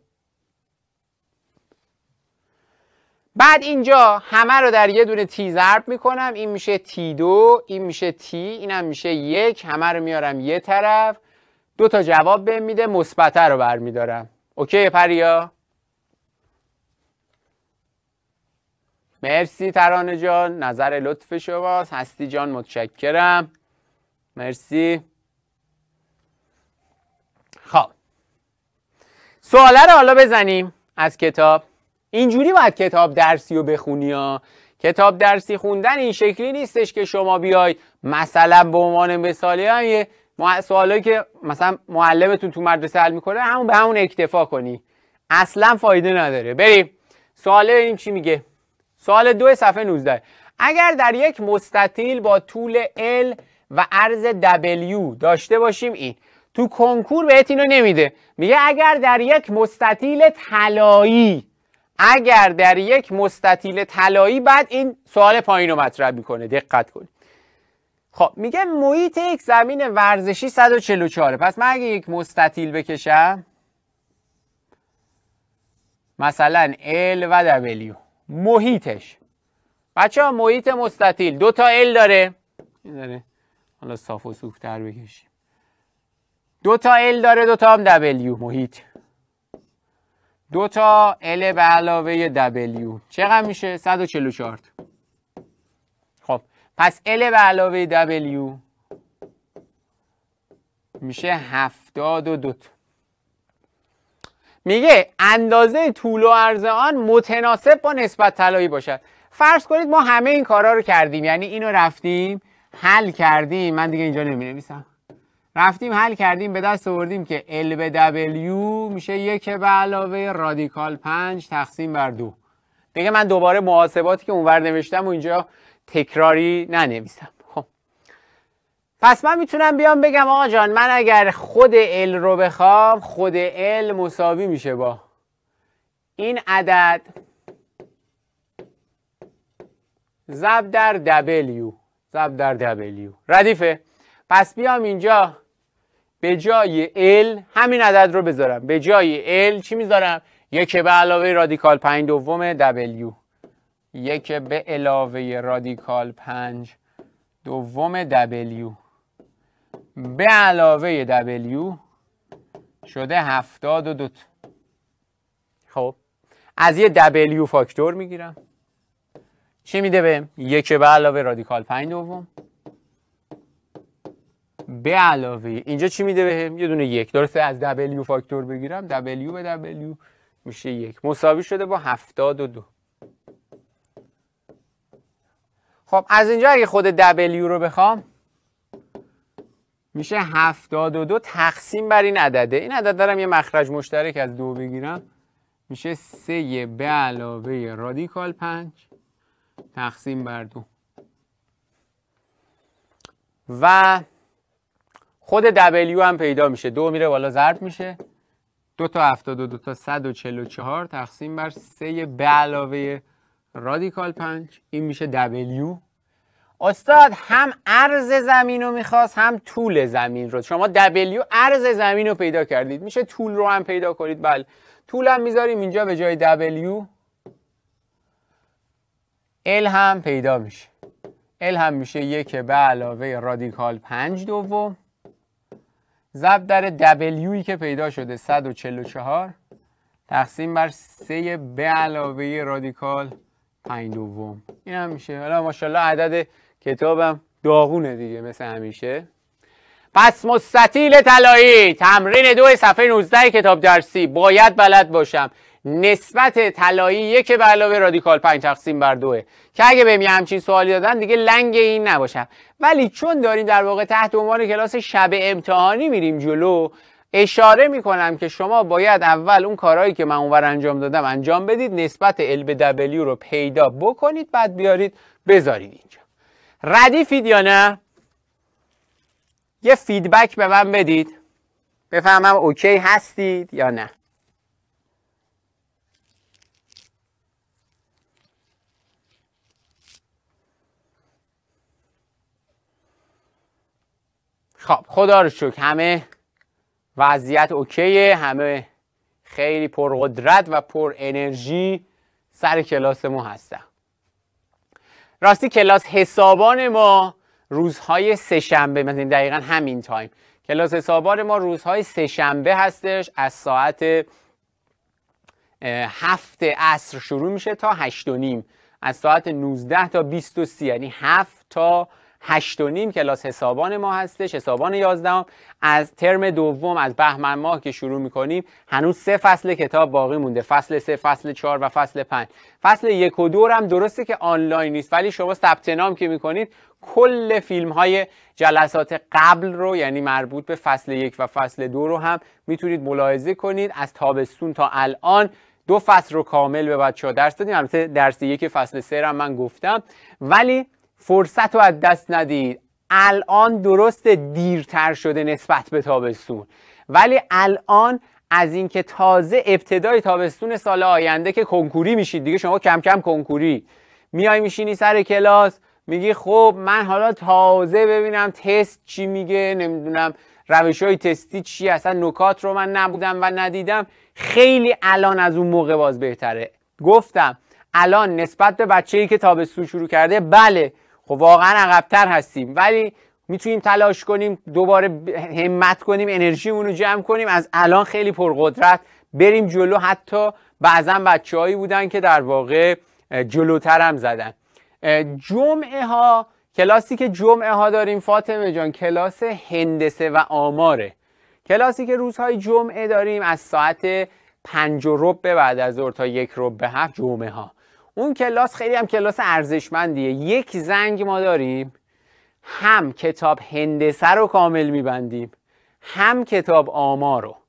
بعد اینجا همه رو در یه دونه تی ضرب میکنم، این میشه تی دو، این میشه تی، اینم میشه یک، همه رو میارم یه طرف، دو تا جواب بهم میده، مثبت رو برمیدارم. اوکی پریا؟ مرسی ترانه جان، نظر لطف شماست. هستی جان متشکرم، مرسی. خب سواله رو حالا بزنیم از کتاب. اینجوری باید کتاب درسی رو بخونی ها. کتاب درسی خوندن این شکلی نیستش که شما بیای مثلا به عنوان مثالی هم یه سوالایی که مثلا معلمتون تو مدرسه حل میکنه همون به همون اکتفا کنی، اصلا فایده نداره. بریم سوال ببینیم چی میگه. سوال دو صفحه نوزده. اگر در یک مستطیل با طول L و عرض W داشته باشیم، این تو کنکور بهت اینو نمیده، میگه اگر در یک مستطیل طلایی، اگر در یک مستطیل طلایی، بعد این سوال پایین رو مطرح میکنه، دقت کنید. خب میگه محیط یک زمین ورزشی صد و چهل و چهار. پس من اگه یک مستطیل بکشم مثلا L و W، محیطش بچه ها، محیط مستطیل دو تا L داره، این داره حالا صاف و سوختر بکشیم، دو تا L داره، دو تا هم W، محیط دو تا L به علاوه W چقدر میشه؟ صد و چهل و چهار. خب پس L به علاوه W میشه هفتاد و دو. میگه اندازه طول و عرض آن متناسب با نسبت طلایی باشد. فرض کنید ما همه این کارا رو کردیم، یعنی اینو رفتیم حل کردیم، من دیگه اینجا نمی نویسم، رفتیم حل کردیم، به دست آوردیم که L به W میشه یک به علاوه رادیکال پنج تقسیم بر دو. دیگه من دوباره محاسباتی که اونور نوشتم و اینجا تکراری ننویسم. خب پس من میتونم بیام بگم آقا جان، من اگر خود L رو بخوام، خود L مساوی میشه با این عدد ضرب در W، ضرب در W ردیفه. پس بیام اینجا به جای L همین عدد رو بذارم، به جای L چی میذارم؟ یک به علاوه رادیکال پنج دوم W، یک به علاوه رادیکال پنج دوم W به علاوه W شده هفتاد و دو. خب از یه W فاکتور میگیرم، چی میده بهم؟ یک به علاوه رادیکال پنج دوم به علاوه اینجا چی میده بهم؟ یه دونه یک. درسته از W فاکتور بگیرم، W به W میشه یک، مساوی شده با هفتاد و دو. خب از اینجا اگه خود W رو بخوام میشه هفتاد و دو تقسیم بر این عدده. این عدد دارم یه مخرج مشترک از دو بگیرم، میشه سه به علاوه رادیکال پنج تقسیم بر دو. و خود W هم پیدا میشه، دو میره بالا ضرب میشه، دو تا هفتاد و دو تا صد و چهل و چهار تقسیم بر سه به علاوه رادیکال پنج، این میشه W. استاد هم عرض زمین رو میخواست هم طول زمین رو. شما W عرض زمین رو پیدا کردید، میشه طول رو هم پیدا کنید. بله طول هم میذاریم اینجا به جای W، L هم پیدا میشه، L هم میشه یک به علاوه رادیکال پنج دوم ضرب در W'ی که پیدا شده صد و چهل و چهار تقسیم بر سه به علاوه رادیکال پنج دوم. این هم میشه. حالا ماشاءالله عدد کتابم داغونه دیگه مثل همیشه. پس مستطیل طلایی تمرین دو صفحه نوزده کتاب درسی باید بلد باشم نسبت طلایی یک به علاوه رادیکال پنج تقسیم بر دوه، که اگه بهم یه همچین سوالی دادن دیگه لنگ این نباشم. ولی چون داریم در واقع تحت عنوان کلاس شب امتحانی میریم جلو، اشاره میکنم که شما باید اول اون کارهایی که من اونور انجام دادم انجام بدید، نسبت L به W رو پیدا بکنید، بعد بیارید بذارید اینجا. ردیفید یا نه؟ یه فیدبک به من بدید بفهمم اوکی هستید یا نه. خب خدا رو شکر همه وضعیت اوکیه، همه خیلی پرقدرت و پر انرژی سر کلاس ما هستن. راستی کلاس حسابان ما روزهای سه شنبه، مثلا دقیقا همین تایم کلاس حسابان ما روزهای سه شنبه هستش، از ساعت هفت عصر شروع میشه تا هشت و نیم. از ساعت نوزده تا بیست و سی، یعنی هفت تا هشت و نیم کلاس حسابان ما هستش، حسابان یازدهم. از ترم دوم از بهمن ماه که شروع میکنیم هنوز سه فصل کتاب باقی مونده، فصل سه، فصل چهار و فصل پنج. فصل یک و دو هم درسته که آنلاین نیست، ولی شما ثبت نام که میکنید کل فیلم های جلسات قبل رو، یعنی مربوط به فصل یک و فصل دو رو هم میتونید ملاحظه کنید. از تابستون تا الان دو فصل رو کامل به بچه‌ها درس دادیم. البته درس یک فصل سه رو من گفتم، ولی فرصت رو از دست ندید. الان درست دیرتر شده نسبت به تابستون، ولی الان از اینکه تازه ابتدای تابستون سال آینده که کنکوری میشید دیگه، شما کم کم کنکوری میای میشینی سر کلاس، میگی خب من حالا تازه ببینم تست چی میگه، نمیدونم روش های تستی چی، اصلا نکات رو من نبودم و ندیدم. خیلی الان از اون موقع باز بهتره. گفتم الان نسبت به بچه‌ای که تابستون شروع کرده، بله خب واقعا عقب‌تر هستیم، ولی میتونیم تلاش کنیم، دوباره همت کنیم، انرژیمون رو جمع کنیم، از الان خیلی پرقدرت بریم جلو. حتی بعضا بچه‌هایی بودن که در واقع جلوتر هم زدن. جمعه ها، کلاسی که جمعه ها داریم فاطمه جان، کلاس هندسه و آماره. کلاسی که روزهای جمعه داریم از ساعت پنج و ربع بعد از ظهر تا یک ربع هفت جمعه ها. اون کلاس خیلی هم کلاس ارزشمندیه. یک زنگ ما داریم، هم کتاب هندسه رو کامل میبندیم، هم کتاب آمار رو.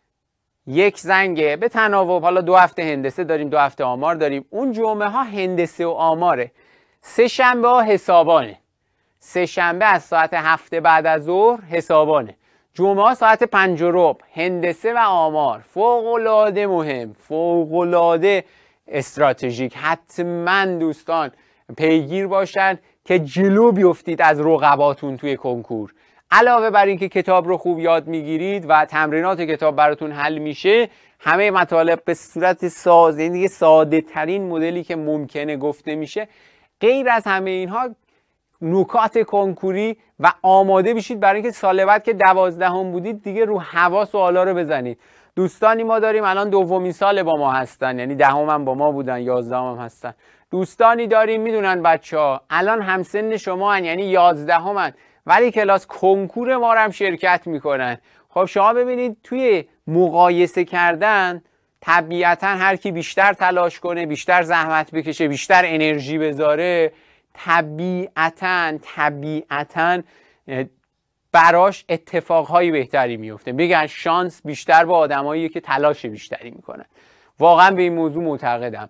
یک زنگه به تناوب، حالا دو هفته هندسه داریم، دو هفته آمار داریم. اون جمعه ها هندسه و آماره. سه شنبه ها حسابانه. سه شنبه از ساعت هفت بعد از ظهر حسابانه. جمعه ها ساعت پنج و ربع هندسه و آمار. فوق‌العاده مهم، فوق‌العاده استراتژیک. حتما دوستان پیگیر باشن که جلو بیفتید از رقباتون توی کنکور. علاوه بر اینکه کتاب رو خوب یاد میگیرید و تمرینات کتاب براتون حل میشه، همه مطالب به صورت ساده، یعنی ساده ترین مدلی که ممکنه گفته میشه. غیر از همه اینها نکات کنکوری و آماده بشید برای اینکه سال بعد که دوازدهم بودید دیگه رو هوا سوالا رو بزنید. دوستانی ما داریم الان دومین سال با ما هستن، یعنی دهم هم با ما بودن، یازدهم هم هستن. دوستانی داریم میدونن بچه‌ها الان همسن شما هن، یعنی یازدهم هن، ولی کلاس کنکور ما رو هم شرکت میکنن. خب شما ببینید توی مقایسه کردن طبیعتا هر کی بیشتر تلاش کنه، بیشتر زحمت بکشه، بیشتر انرژی بذاره، طبیعتا طبیعتا براش اتفاقهای بهتری میفته. بگن شانس بیشتر با آدمایی که تلاش بیشتری میکنن. واقعا به این موضوع معتقدم.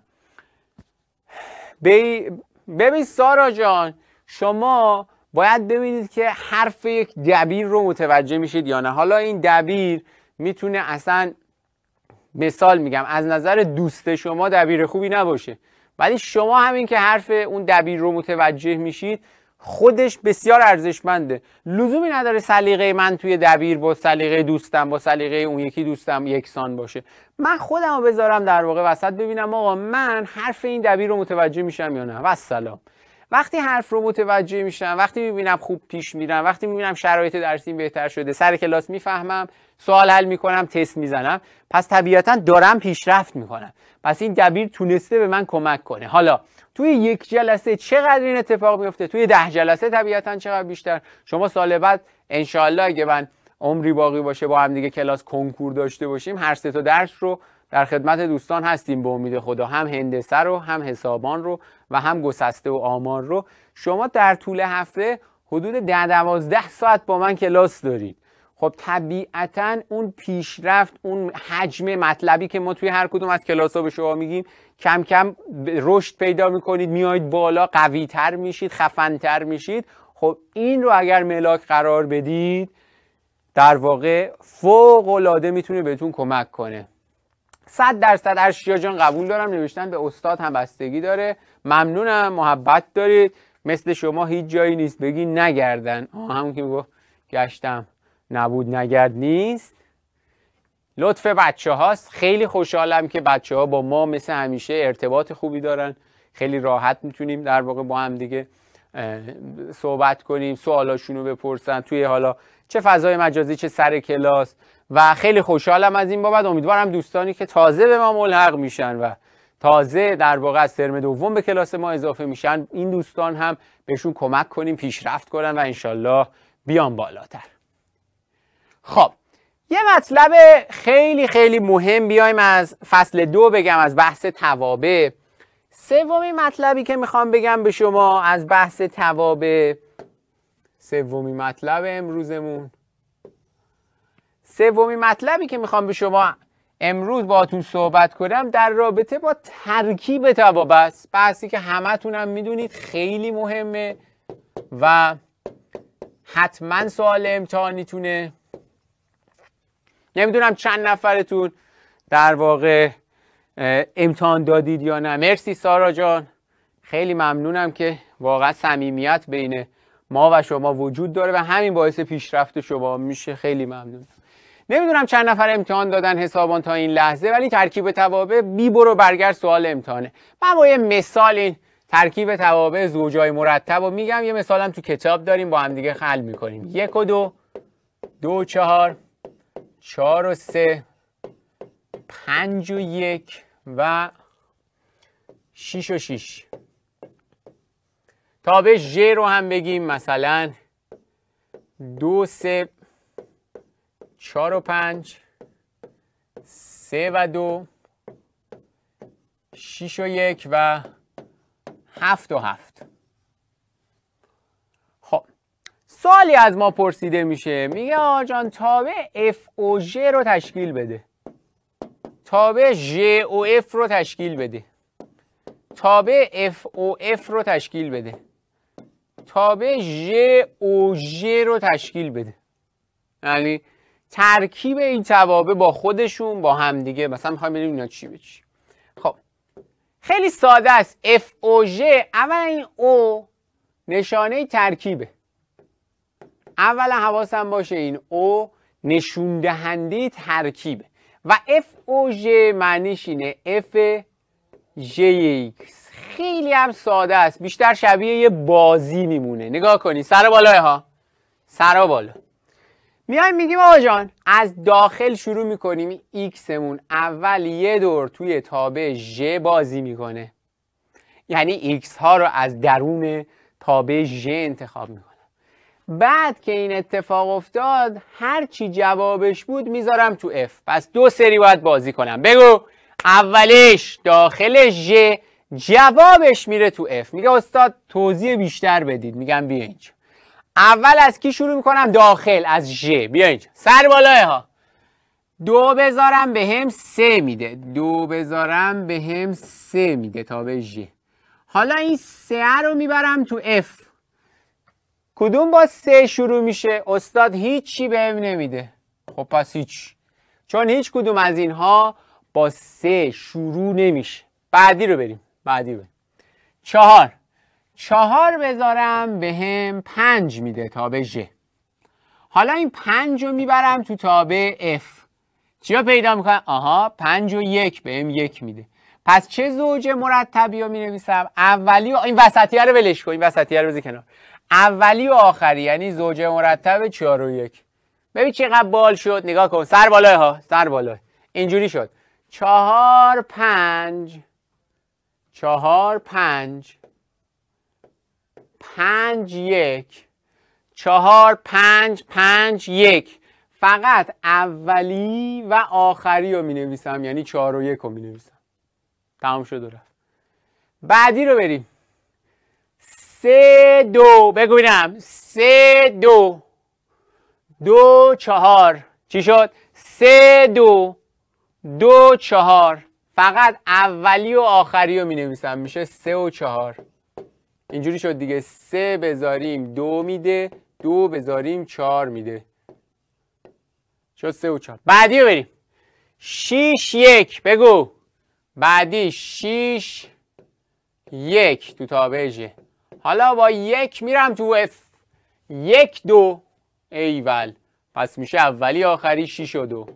ببین سارا جان، شما باید ببینید که حرف یک دبیر رو متوجه میشید یا نه. حالا این دبیر میتونه اصلا، مثال میگم، از نظر دوست شما دبیر خوبی نباشه، ولی شما همین که حرف اون دبیر رو متوجه میشید خودش بسیار ارزشمنده. لزومی نداره سلیقه من توی دبیر با سلیقه دوستم با سلیقه اون یکی دوستم یکسان باشه. من خودم رو بذارم در واقع وسط، ببینم آقا من حرف این دبیر رو متوجه میشم یا نه. و السلام. وقتی حرف رو متوجه میشم، وقتی میبینم خوب پیش میرم، وقتی میبینم شرایط درسیم بهتر شده، سر کلاس میفهمم، سوال حل میکنم، تست میزنم، پس طبیعتا دارم پیشرفت میکنم. پس این دبیر تونسته به من کمک کنه. حالا توی یک جلسه چقدر این اتفاق میفته، توی ده جلسه طبیعتا چقدر بیشتر. شما سال بعد انشالله اگه من عمری باقی باشه با هم دیگه کلاس کنکور داشته باشیم، هر سه تا درس رو در خدمت دوستان هستیم به امید خدا، هم هندسه رو، هم حسابان رو و هم گسسته و آمار رو. شما در طول هفته حدود ده دوازده ساعت با من کلاس دارید. خب طبیعتا اون پیشرفت، اون حجم مطلبی که ما توی هر کدوم از کلاس‌ها به شما میگیم، کم کم رشد پیدا میکنید، میایید بالا، قوی تر میشید، خفن‌تر میشید. خب این رو اگر ملاک قرار بدید، در واقع فوق‌العاده میتونه بهتون کمک کنه. صد درصد ارشیا جان قبول دارم، نوشتن به استاد هم بستگی داره. ممنونم، محبت دارید. مثل شما هیچ جایی نیست بگی نگردن. همون که میگفت گشتم نبود نگرد نیست. لطف بچه هاست. خیلی خوشحالم که بچه ها با ما مثل همیشه ارتباط خوبی دارن. خیلی راحت میتونیم در واقع با هم دیگه صحبت کنیم، سوالاشونو بپرسن توی حالا چه فضای مجازی چه سر کلاس، و خیلی خوشحالم از این بابت. امیدوارم دوستانی که تازه به ما ملحق میشن و تازه در واقع از ترم دوم به کلاس ما اضافه میشن، این دوستان هم بهشون کمک کنیم پیشرفت کنن و انشالله بیان بالاتر. خب یه مطلب خیلی خیلی مهم بیایم از فصل دو بگم، از بحث توابع. سومین مطلبی که میخوام بگم به شما از بحث توابع، سومین مطلب امروزمون، سومین مطلبی که میخوام به شما امروز باهاتون صحبت کنم در رابطه با ترکیب توابع است. بحثی که همتون هم میدونید خیلی مهمه و حتما سوال امتحانیتونه. نمیدونم چند نفرتون در واقع امتحان دادید یا نه. مرسی سارا جان، خیلی ممنونم که واقعا صمیمیت بین ما و شما وجود داره و همین باعث پیشرفت شما میشه. خیلی ممنونم. نمیدونم چند نفر امتحان دادن حسابان تا این لحظه، ولی ترکیب توابع بی برو برگرد سوال امتحانه. من با یه مثال این ترکیب توابع زوجای مرتب رو میگم. یه مثالم تو کتاب داریم با هم دیگه حل میکنیم. یک و دو، دو و چهار، چهار و سه، پنج و یک و شیش و شیش. تابع ژ رو هم بگیم، مثلا دو سه، چهار و پنج، سه و دو، شیش و یک و هفت و هفت. خب سوالی از ما پرسیده میشه، میگه آقا جان تابع اف و ژ رو تشکیل بده. تابع ژ و اف رو تشکیل بده. تابع اف و اف رو تشکیل بده. تابع ژ و ژ رو تشکیل بده. یعنی ترکیب این توابع با خودشون با هم دیگه، مثلا میخوایم ببینیم اینا چی به چی. خب خیلی ساده است. اف و ژ، اولا این او نشانه ترکیبه. اولا حواسم باشه این او نشون دهنده ترکیبه و اف و ژ معنیش اینه اف ژ ایکس. خیلی هم ساده است، بیشتر شبیه یه بازی میمونه. نگاه کنی سر بالای ها، سر بالا. میایم میگیم آقا جان از داخل شروع میکنیم. ایکسمون اول یه دور توی تابع ژ بازی میکنه، یعنی ایکس ها رو از درون تابع ژ انتخاب میکنه. بعد که این اتفاق افتاد هر چی جوابش بود میذارم تو اف. پس دو سری باید بازی کنم. بگو اولش داخل ژ، جوابش میره تو اف. میگه استاد توضیح بیشتر بدید. میگم بیا اینجا. اول از کی شروع میکنم؟ داخل، از ژ. بیا اینجا سر بالای ها. دو بذارم به هم سه میده. دو بذارم به هم سه میده تابع ژ. حالا این سه رو میبرم تو اف. کدوم با سه شروع میشه؟ استاد هیچی بهم نمیده. خب پس هیچ، چون هیچ کدوم از اینها با سه شروع نمیشه. بعدی رو بریم. بعدی رو بریم. چهار. چهار بذارم به هم پنج میده تابع ژ. حالا این پنج رو میبرم تو تابع اف. چیا پیدا میکنم؟ آها پنج و یک به هم یک میده. پس چه زوج مرتبی رو مینویسم؟ اولی و این وسطیه رو ولش کن. این وسطیه رو بذار کنار. اولی و آخری، یعنی زوج مرتب چهار و یک. ببین چقدر بال شد. نگاه کن سر بالای ها، سر بالای. اینجوری شد. چهار پنج، چهار پنج، پنج یک، چهار پنج پنج یک. فقط اولی و آخری رو می نویسم، یعنی چهار و یک رو می نویسم. تمام شد و رفت. بعدی رو بریم. سه دو، بگوینم سه دو، دو چهار. چی شد؟ سه دو، دو چهار. فقط اولی و آخری رو می نویسم، میشه سه و چهار. اینجوری شد دیگه. سه بذاریم دو میده، دو بذاریم چهار میده، شد سه و چهار. بعدی رو بریم. شیش یک، بگو بعدی شیش یک تو تابع ژ. حالا با یک میرم تو اف. یک دو، ایول. پس میشه اولی آخری شیش و دو.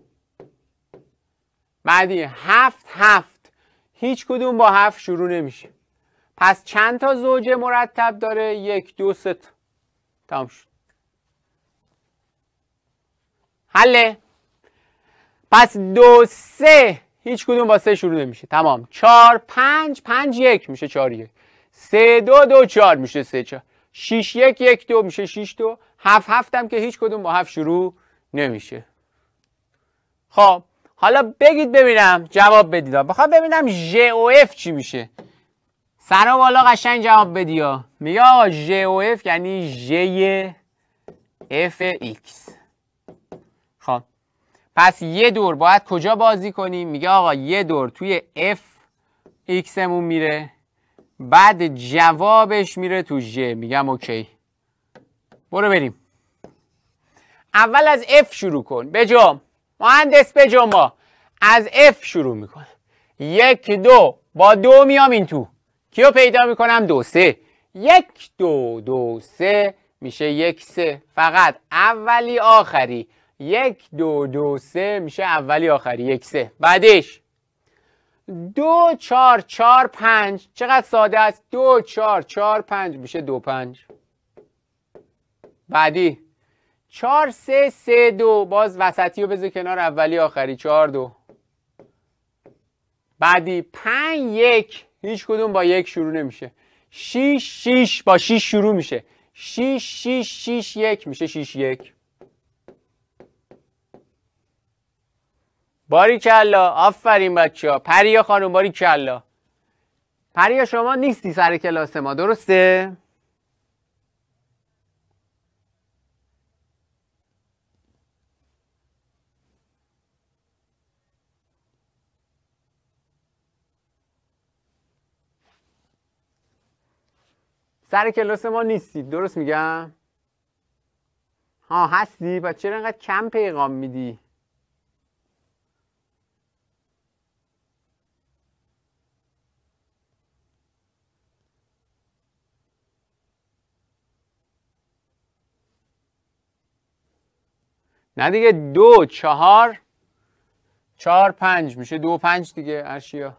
بعدی هفت هفت، هیچ کدوم با هفت شروع نمیشه. پس چند تا زوج مرتب داره؟ یک دو سه تا. تمام شد. حله. پس دو سه هیچ کدوم با سه شروع نمیشه. تمام. چهار پنج پنج یک میشه چهار یک. سه دو دو چهار میشه سه چهار. شش یک یک دو میشه شش دو. هفت هفت هم که هیچ کدوم با هفت شروع نمیشه. خب حالا بگید ببینم جواب بدید. بخوام ببینم ژ و اف چی میشه. سر و بالا قشنگ جواب بدیا. میگه آقا ژ و اف یعنی ژ اف ایکس. خب پس یه دور باید کجا بازی کنیم؟ میگه آقا یه دور توی اف ایکسمون میره، بعد جوابش میره تو ژ. میگم اوکی. برو بریم. اول از اف شروع کن. بجام مهندس بجام ما از اف شروع میکنم. یک دو با دو میام این تو. کیو پیدا میکنم؟ دو سه. یک دو دو سه میشه یک سه. فقط اولی آخری. یک دو دو سه میشه اولی آخری یک سه. بعدش دو چهار چهار پنج. چقدر ساده است. دو چهار چهار پنج میشه دو پنج. بعدی چهار سه سه دو. باز وسطی رو بذار کنار اولی آخری. چهار دو. بعدی پنج یک. هیچ کدوم با یک شروع نمیشه. شش شش با شش شروع میشه. شش شش شش یک میشه شش یک. باریکلا. آفرین بچه‌ها. پریا خانم باریکلا. پریا شما نیستی سر کلاس ما درسته؟ سر کلاس ما نیستی درست میگم؟ ها هستی؟ پس چرا انقدر کم پیغام میدی؟ نه دیگه. دو چهار چهار پنج میشه دو پنج دیگه ارشیا.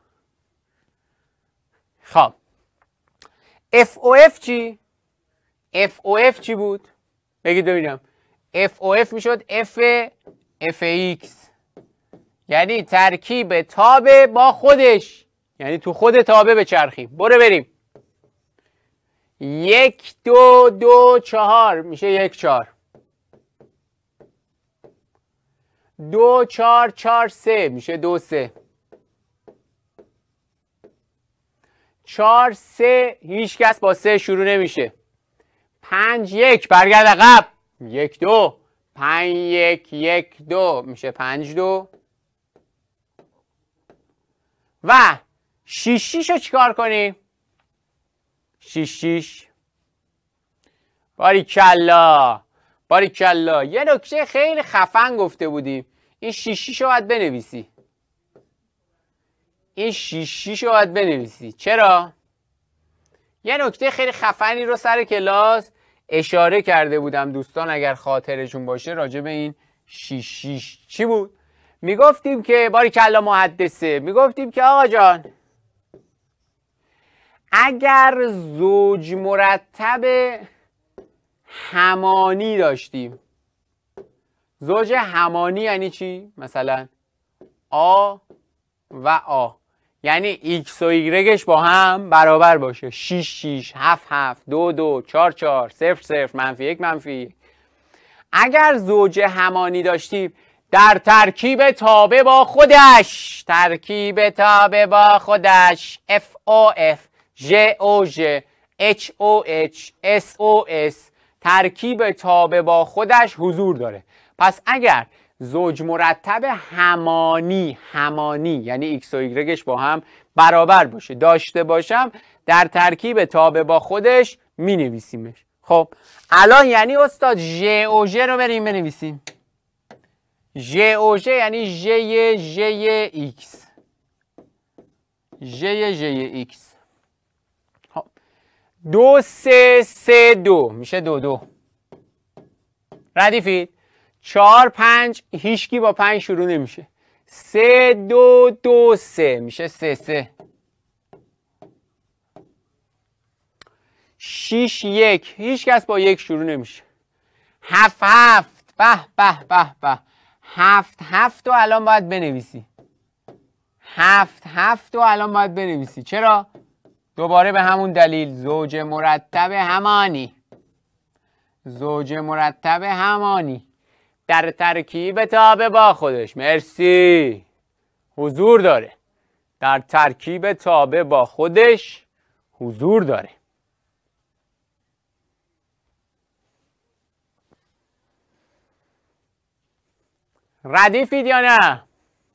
خب اف او اف چی؟ اف او اف چی بود؟ بگید ببینم. اف او اف میشد اف اف ایکس، یعنی ترکیب تابع با خودش، یعنی تو خود تابع بچرخیم. برو بریم. یک دو دو چهار میشه یک چهار. دو چهار چهار سه میشه دو سه. چهار سه هیچ کس با سه شروع نمیشه. پنج یک برگرد عقب. یک دو. پنج یک یک دو میشه پنج دو. و شیش شیش رو چیکار کنیم؟ شیش شیش. باریکلا باریکلا. یه نکته خیلی خفن گفته بودیم. این شیش شیش رو باید بنویسی. این شیش شیش رو باید بنویسی. چرا؟ یه نکته خیلی خفنی رو سر کلاس اشاره کرده بودم دوستان اگر خاطرشون باشه راجع به این شیش شیش. چی بود؟ میگفتیم که باریکلا محدثه، میگفتیم که آقا جان اگر زوج مرتب همانی داشتیم. زوج همانی یعنی چی؟ مثلا آ و آ، یعنی ایکس و ایگرگش با هم برابر باشه. شیش شیش، هفت هفت، دو دو، چهار چهار، صفر صفر، منفی یک منفی. اگر زوج همانی داشتیم در ترکیب تابع با خودش، ترکیب تابع با خودش اف او اف، ژ او ژ، اچ او اچ، اس او اس، ترکیب تابع با خودش حضور داره. پس اگر زوج مرتب همانی، همانی یعنی ایکس و ایگرگش با هم برابر باشه داشته باشم، در ترکیب تابع با خودش می نویسیمش. خب الان یعنی استاد ژ او ژ رو بریم بنویسیم. ژ او ژ یعنی ژ ژ ایکس، ژ ژ ایکس. خب دو سه سه دو میشه دو دو. ردیفید. چهار پنج هیچکی با پنج شروع نمیشه. سه دو دو سه میشه سه سه. شیش یک هیچ کس با یک شروع نمیشه. هفت هفت به به به به. هفت هفت رو الان باید بنویسی. هفت هفت رو الان باید بنویسی. چرا؟ دوباره به همون دلیل، زوج مرتب همانی. زوج مرتب همانی در ترکیب تابع با خودش، مرسی، حضور داره. در ترکیب تابع با خودش حضور داره. ردیفید یا نه؟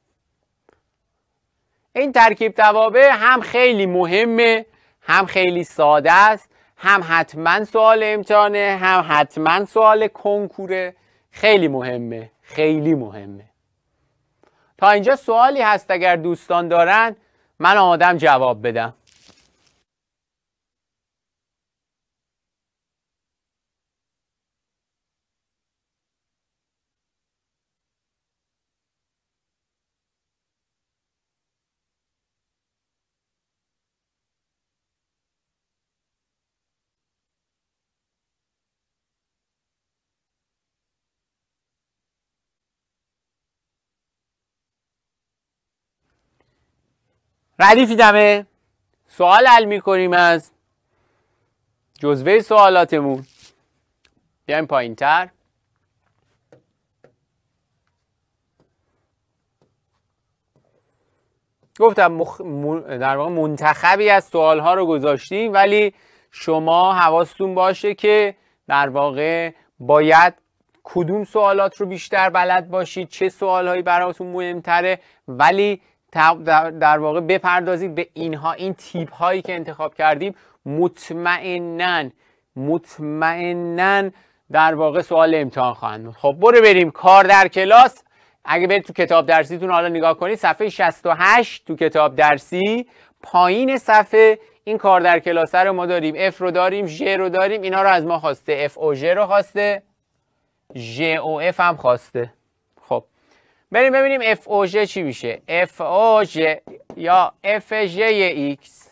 این ترکیب توابع هم خیلی مهمه، هم خیلی ساده است، هم حتما سوال امتحانه، هم حتما سوال کنکوره. خیلی مهمه، خیلی مهمه. تا اینجا سوالی هست اگر دوستان دارن من آمادم جواب بدم. ردیفیدمه. سوال حل میکنیم از جزوه سوالاتمون. بیایم پایین تر. گفتم مخ... در واقع منتخبی از سوال ها رو گذاشتیم، ولی شما حواستون باشه که در واقع باید کدوم سوالات رو بیشتر بلد باشید، چه سوال هایی براتون مهمتره، ولی در واقع بپردازید به اینها، این تیپ هایی که انتخاب کردیم. مطمئناً مطمئناً در واقع سوال امتحان خواهند بود. خب برو بریم کار در کلاس. اگه برید تو کتاب درسیتون حالا نگاه کنید، صفحه شصت و هشت تو کتاب درسی پایین صفحه این کار در کلاس رو ما داریم. اف رو داریم، ژ رو داریم، اینا رو از ما خواسته. اف او ژ رو خواسته، ژ او اف هم خواسته. خب بریم ببینیم اف او ژ چی میشه. اف او ژ یا اف ژ ایکس.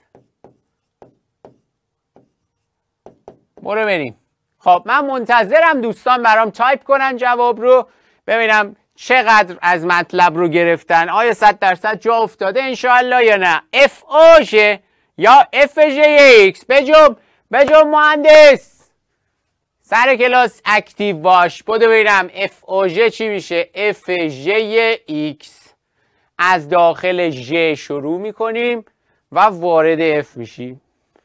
برو بریم. خب من منتظرم دوستان برام تایپ کنن جواب رو، ببینم چقدر از مطلب رو گرفتن. آیا صد درصد جا افتاده انشاءالله یا نه؟ اف او ژ یا اف ژ ایکس. بجم بجم مهندس، سر کلاس اکتیو باش. بودو ببینم اف او ژ چی میشه. اف ژ ایکس. از داخل ژ شروع میکنیم و وارد اف میشیم.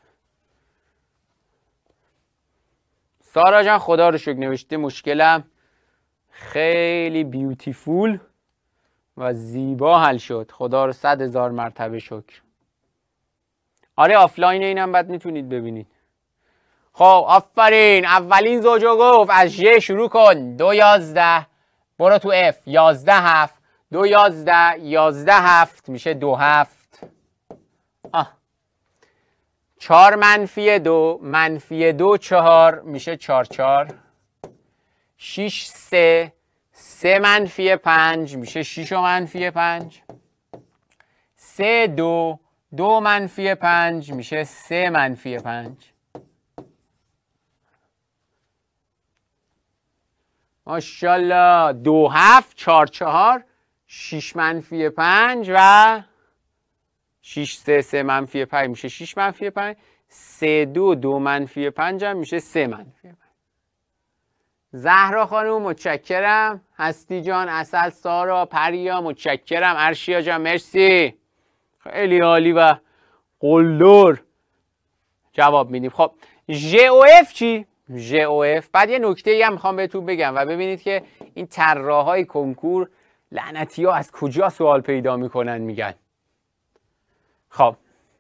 سارا جان خدا رو شکر نوشته مشکلم خیلی بیوتیفول و زیبا حل شد. خدا رو صد هزار مرتبه شکر. آره آفلاین اینم بعد میتونید ببینید. خب آفرین. اولین زوجو گفت از ژ شروع کن. دو یازده. برو تو اف. یازده هفت. دو یازده. یازده هفت میشه دو هفت. آه. چار منفی دو. منفی دو چهار میشه چار چار. شیش سه. سه منفی پنج میشه شیش و منفی پنج. سه دو. دو منفی پنج میشه سه منفی پنج. ماشاءالله. دو هفت. چار چهار. شیش منفی پنج و شیش سه. سه منفی پنج میشه شیش منفی پنج. سه دو. دو منفی پنج هم میشه سه منفی پنج. زهرا خانم متشکرم. هستی جان، اصل، سارا، پریا متشکرم. ارشیا جان مرسی، خیلی عالی و قلدر جواب میدیم. خب ژ او اف چی؟ ژ او اف. بعد یه نکته ای هم میخوام بهتون بگم و ببینید که این طراحای کنکور لعنتی ها از کجا سوال پیدا میکنن میگن. خب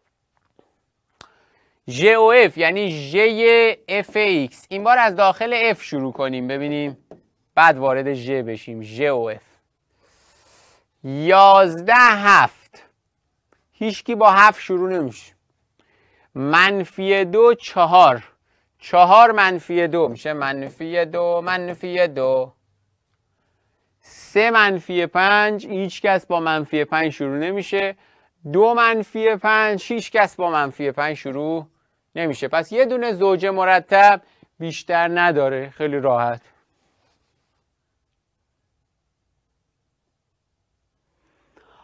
ژ او اف یعنی ژ اف ایکس. این بار از داخل اف شروع کنیم ببینیم، بعد وارد ژ بشیم. ژ او اف. یازده هفت. هیچکی با هفت شروع نمیشه. منفی دو چهار. چهار منفی دو میشه منفی دو منفی دو. سه منفی پنج. هیچ کس با منفی پنج شروع نمیشه. دو منفی پنج. هیچ کس با منفی پنج شروع نمیشه. پس یه دونه زوج مرتب بیشتر نداره. خیلی راحت.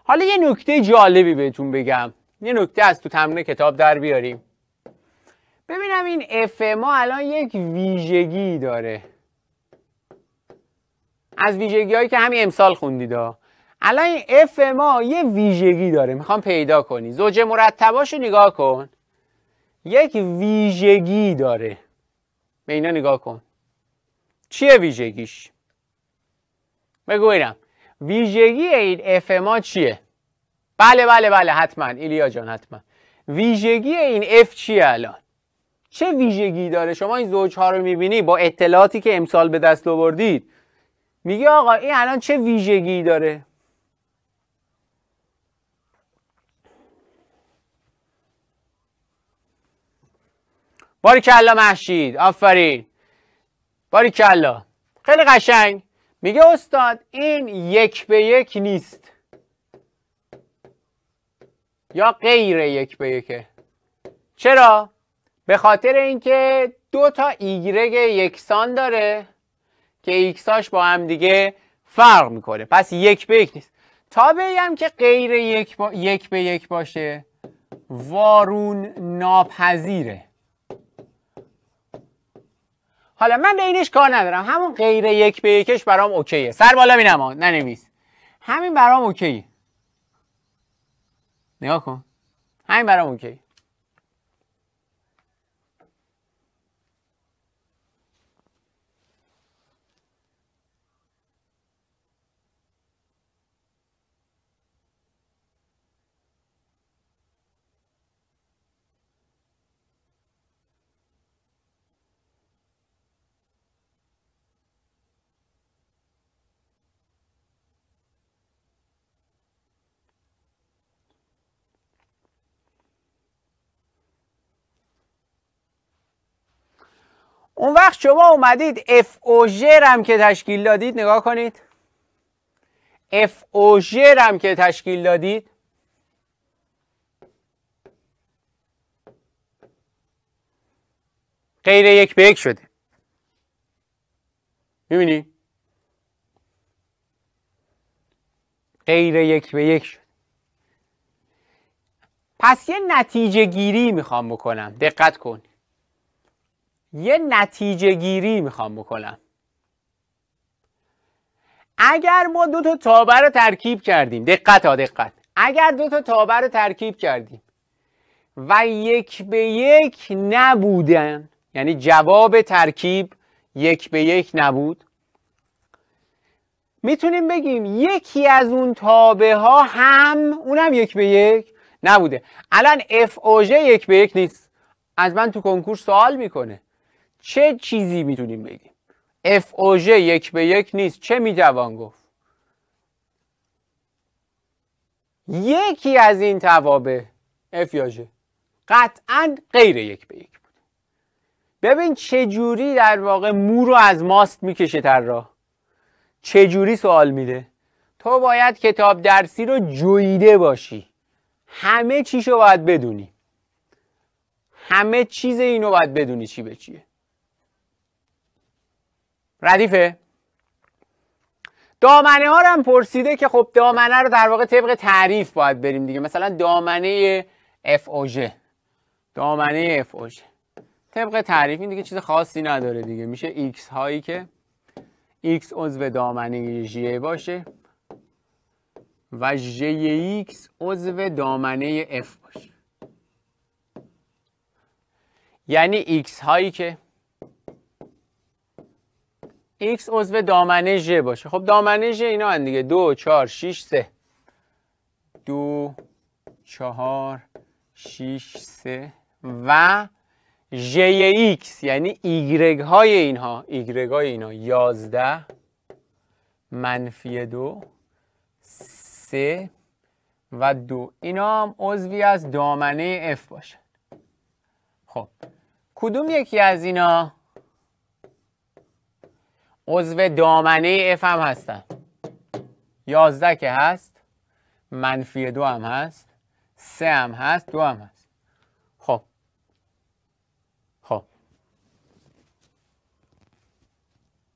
حالا یه نکته جالبی بهتون بگم، یه نکته از تو تمرین کتاب در بیاریم. ببینم این اف ما الان یک ویژگی داره، از ویژگی هایی که همین امسال خوندید ها. الان این اف ما یه ویژگی داره، میخوام پیدا کنی. زوج مرتباشو نگاه کن، یک ویژگی داره. به اینا نگاه کن، چیه ویژگیش؟ بگو ببینم ویژگی این اف ما چیه؟ بله بله بله حتما ایلیا جان حتما. ویژگی این اف چیه الان؟ چه ویژگی داره؟ شما این زوجها رو میبینی با اطلاعاتی که امسال به دست آوردید، میگه آقا این الان چه ویژگی داره؟ باریکلا مهشید، آفرین، باریکلا، خیلی قشنگ. میگه استاد این یک به یک نیست یا غیر یک به یکه. چرا؟ به خاطر اینکه دو تا ایگرگ یکسان داره که ایکساش با هم دیگه فرق میکنه، پس یک به یک نیست. تا بگم که غیر یک, با... یک به یک باشه وارون ناپذیره. حالا من بینش کار ندارم، همون غیر یک به یکش برام اوکیه. سر بالا بینم ها، ننویس، همین برام اوکیه. نگاه کن، همین برام اوکیه. اون وقت شما اومدید اف او ژ هم که تشکیل دادید، نگاه کنید اف او ژ هم که تشکیل دادید، غیر یک به یک شده. میبینی؟ غیر یک به یک شده. پس یه نتیجه گیری میخوام بکنم، دقت کن، یه نتیجه گیری میخوام بکنم. اگر ما دو تا تابع رو ترکیب کردیم، دقت ها دقت، اگر دو تا تابع رو ترکیب کردیم و یک به یک نبودن، یعنی جواب ترکیب یک به یک نبود، میتونیم بگیم یکی از اون تابع ها هم اونم یک به یک نبوده. الان اف او ژ یک به یک نیست، از من تو کنکور سوال میکنه چه چیزی میتونیم بگیم؟ اف او ژ یک به یک نیست، چه میتوان گفت؟ یکی از این توابع اف یا ژ قطعا غیر یک به یک بود. ببین چه جوری در واقع مو رو از ماست میکشه در راه، چه جوری سوال میده. تو باید کتاب درسی رو جویده باشی، همه چیشو باید بدونی، همه چیز اینو باید بدونی چی به چیه. ردیفه؟ دامنه ها رو هم پرسیده که خب دامنه رو در واقع طبق تعریف باید بریم دیگه. مثلا دامنه اف او ژ، دامنه اف او ژ طبق تعریف این دیگه چیز خاصی نداره دیگه، میشه ایکس هایی که ایکس عضو دامنه ژ باشه و ژ ایکس عضو دامنه اف باشه. یعنی ایکس هایی که x عضو دامنه ژ باشه. خب دامنه ژ اینا هن دیگه، دو چهار شش سه، دو چهار شش سه و ژ ایکس یعنی ایگرگ های اینها، ایگرگ های اینها یازده منفی دو سه و دو، اینا هم عضوی از دامنه اف باشه. خب کدوم یکی از اینا عضو دامنه اف هم هستن؟ یازده که هست، منفی دو هم هست، سه هم هست، دو هم هست. خب خب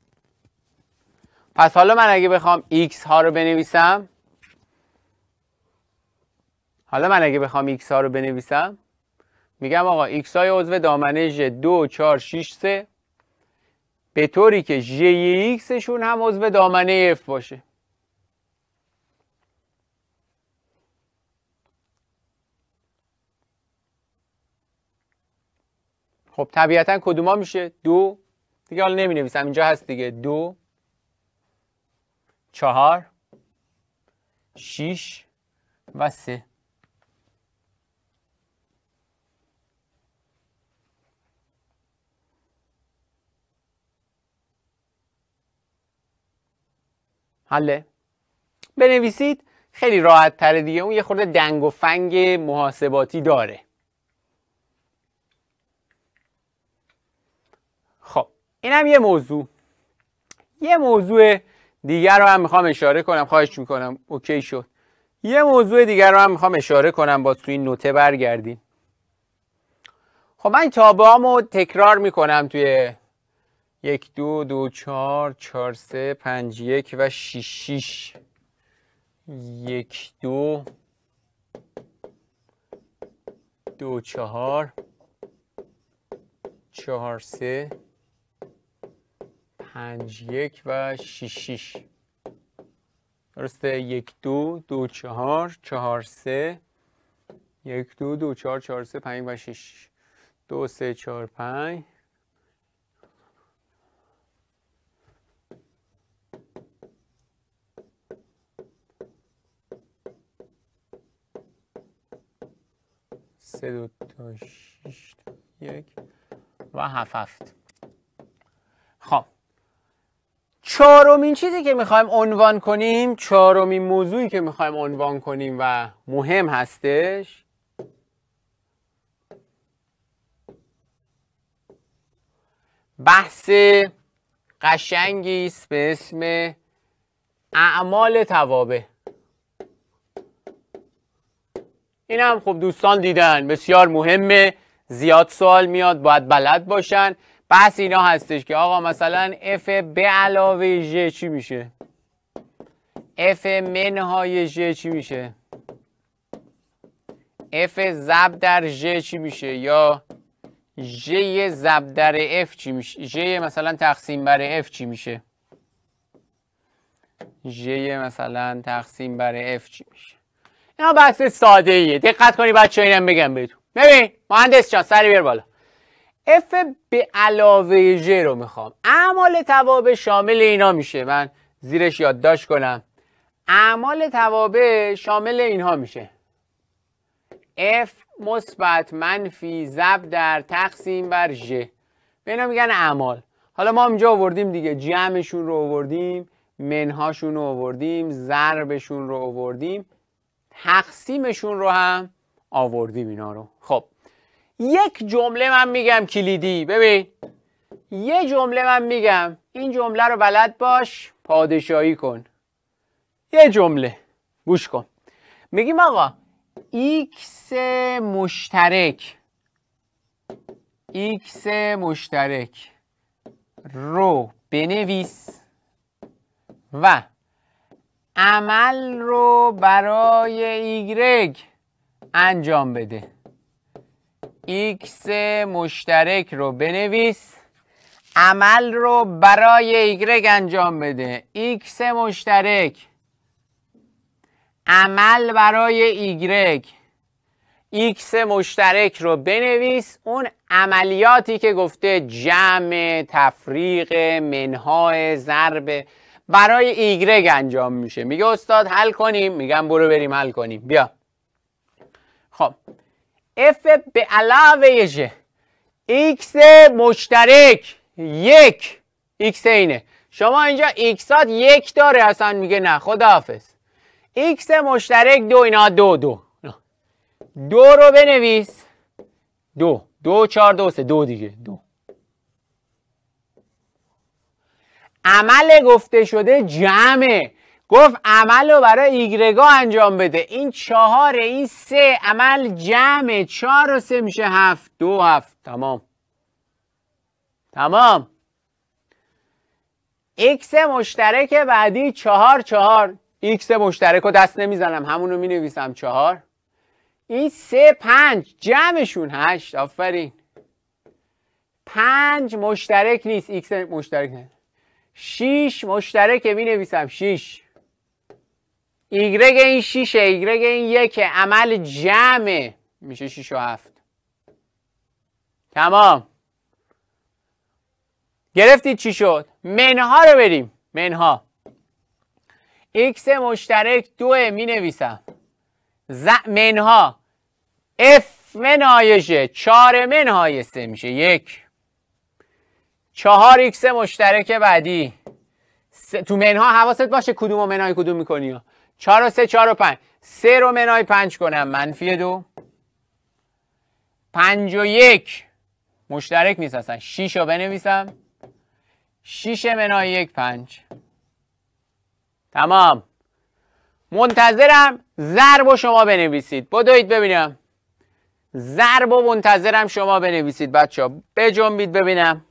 پس حالا من اگه بخوام x ها رو بنویسم، حالا من اگه بخوام ایکس ها رو بنویسم میگم آقا ایکس های عضو دامنه ژ دو چهار شش سه به طوری که ژ ایکس شون هم عضو دامنه اف باشه. خب طبیعتا کدوما میشه؟ دو دیگه، حالا نمی نویسم اینجا هست دیگه، دو چهار شیش و سه. حله؟ بنویسید خیلی راحت تره دیگه، اون یه خورده دنگ و فنگ محاسباتی داره. خب اینم یه موضوع. یه موضوع دیگر رو هم میخوام اشاره کنم، خواهش میکنم اوکی شد. یه موضوع دیگر رو هم میخوام اشاره کنم، باز توی این نوته برگردیم. خب من تابه هامو تکرار میکنم توی یک دو دو چهار چهار سه پنج یک و شیش شیش. یک دو دو چهار چهار سه پنج یک و شیش شیش. درسته؟ یک دو دو چهار چهار سه یک دو دو چهار چهار سه پنج و شیش. دو سه چهار پنج سه دو تا شیش یک و هفت هفت. خب چهارمین چیزی که میخوایم عنوان کنیم، چهارمین موضوعی که میخوایم عنوان کنیم و مهم هستش، بحث قشنگی است به اسم اعمال توابع. این هم خب دوستان دیدن، بسیار مهمه، زیاد سوال میاد، باید بلد باشن. بحث اینا هستش که آقا مثلا f به علاوه ژ چی میشه؟ f منهای ژ چی میشه؟ f ضرب در ژ چی میشه؟ یا ژ ضرب در f چی میشه؟ ژ مثلا تقسیم بر f چی میشه؟ ژ مثلا تقسیم بر f چی میشه؟ اینا بحث ساده ایه، دقت کنی بچه‌ها، اینم بگم بهتون. ببین مهندس جان سری بیار بالا. f به علاوه ژ رو میخوام. اعمال توابع شامل اینا میشه، من زیرش یادداشت کنم. اعمال توابع شامل اینها میشه: f مثبت منفی ضرب در تقسیم بر ژ. به اینا میگن اعمال. حالا ما اینجا آوردیم دیگه، جمعشون رو آوردیم، منهاشون رو آوردیم، ضربشون رو آوردیم، تقسیمشون رو هم آوردیم اینا رو. خب یک جمله من میگم کلیدی، ببین یه جمله من میگم، این جمله رو بلد باش، پادشاهی کن. یه جمله گوش کن، میگیم آقا x مشترک x مشترک رو بنویس و عمل رو برای y انجام بده. x مشترک رو بنویس، عمل رو برای y انجام بده. x مشترک عمل برای y، x مشترک رو بنویس، اون عملیاتی که گفته جمع، تفریق، منهای، ضرب برای y انجام میشه. میگه استاد حل کنیم، میگم برو بریم حل کنیم. بیا خب f به علاوه ژ، x مشترک یک، x اینه. شما اینجا x هات یک داره اصلا، میگه نه خداحافظ. x مشترک دو، اینا دو دو دو رو بنویس، دو دو چهار دو سه، دو دیگه دو. عمل گفته شده جمعه، گفت عمل رو برای ایگرگا انجام بده. این چهار، این سه، عمل جمعه، چهار و سه میشه هفت، دو هفت، تمام تمام. x مشترک بعدی چهار چهار، x مشترک رو دست نمیزنم، همونو می نویسم چهار. این سه پنج جمعشون هشت. آفرین. پنج مشترک نیست، ایکس مشترک نیست. شیش مشترکه، می نویسم شیش. ایگرگ این شیشه، ایگرگ این یکه، عمل جمعه، میشه شیش و هفت. تمام. گرفتید چی شد؟ منها رو بریم. منها ایکس مشترک دوه، می نویسم ز... منها اف منهای ژ، چهار منهای سه میشه یک. چهار ایکس مشترک بعدی س... تو منها حواست باشه کدوم و منهای کدوم میکنی. چهار و سه، چهار و پنج. سه رو منهای پنج کنم منفی دو. پنج و یک مشترک نیست اصلا. شیش رو بنویسم شیش منهای یک پنج. تمام. منتظرم ضرب و شما بنویسید. بدوید ببینم. ضرب و منتظرم شما بنویسید بچه ها. بجنبید ببینم.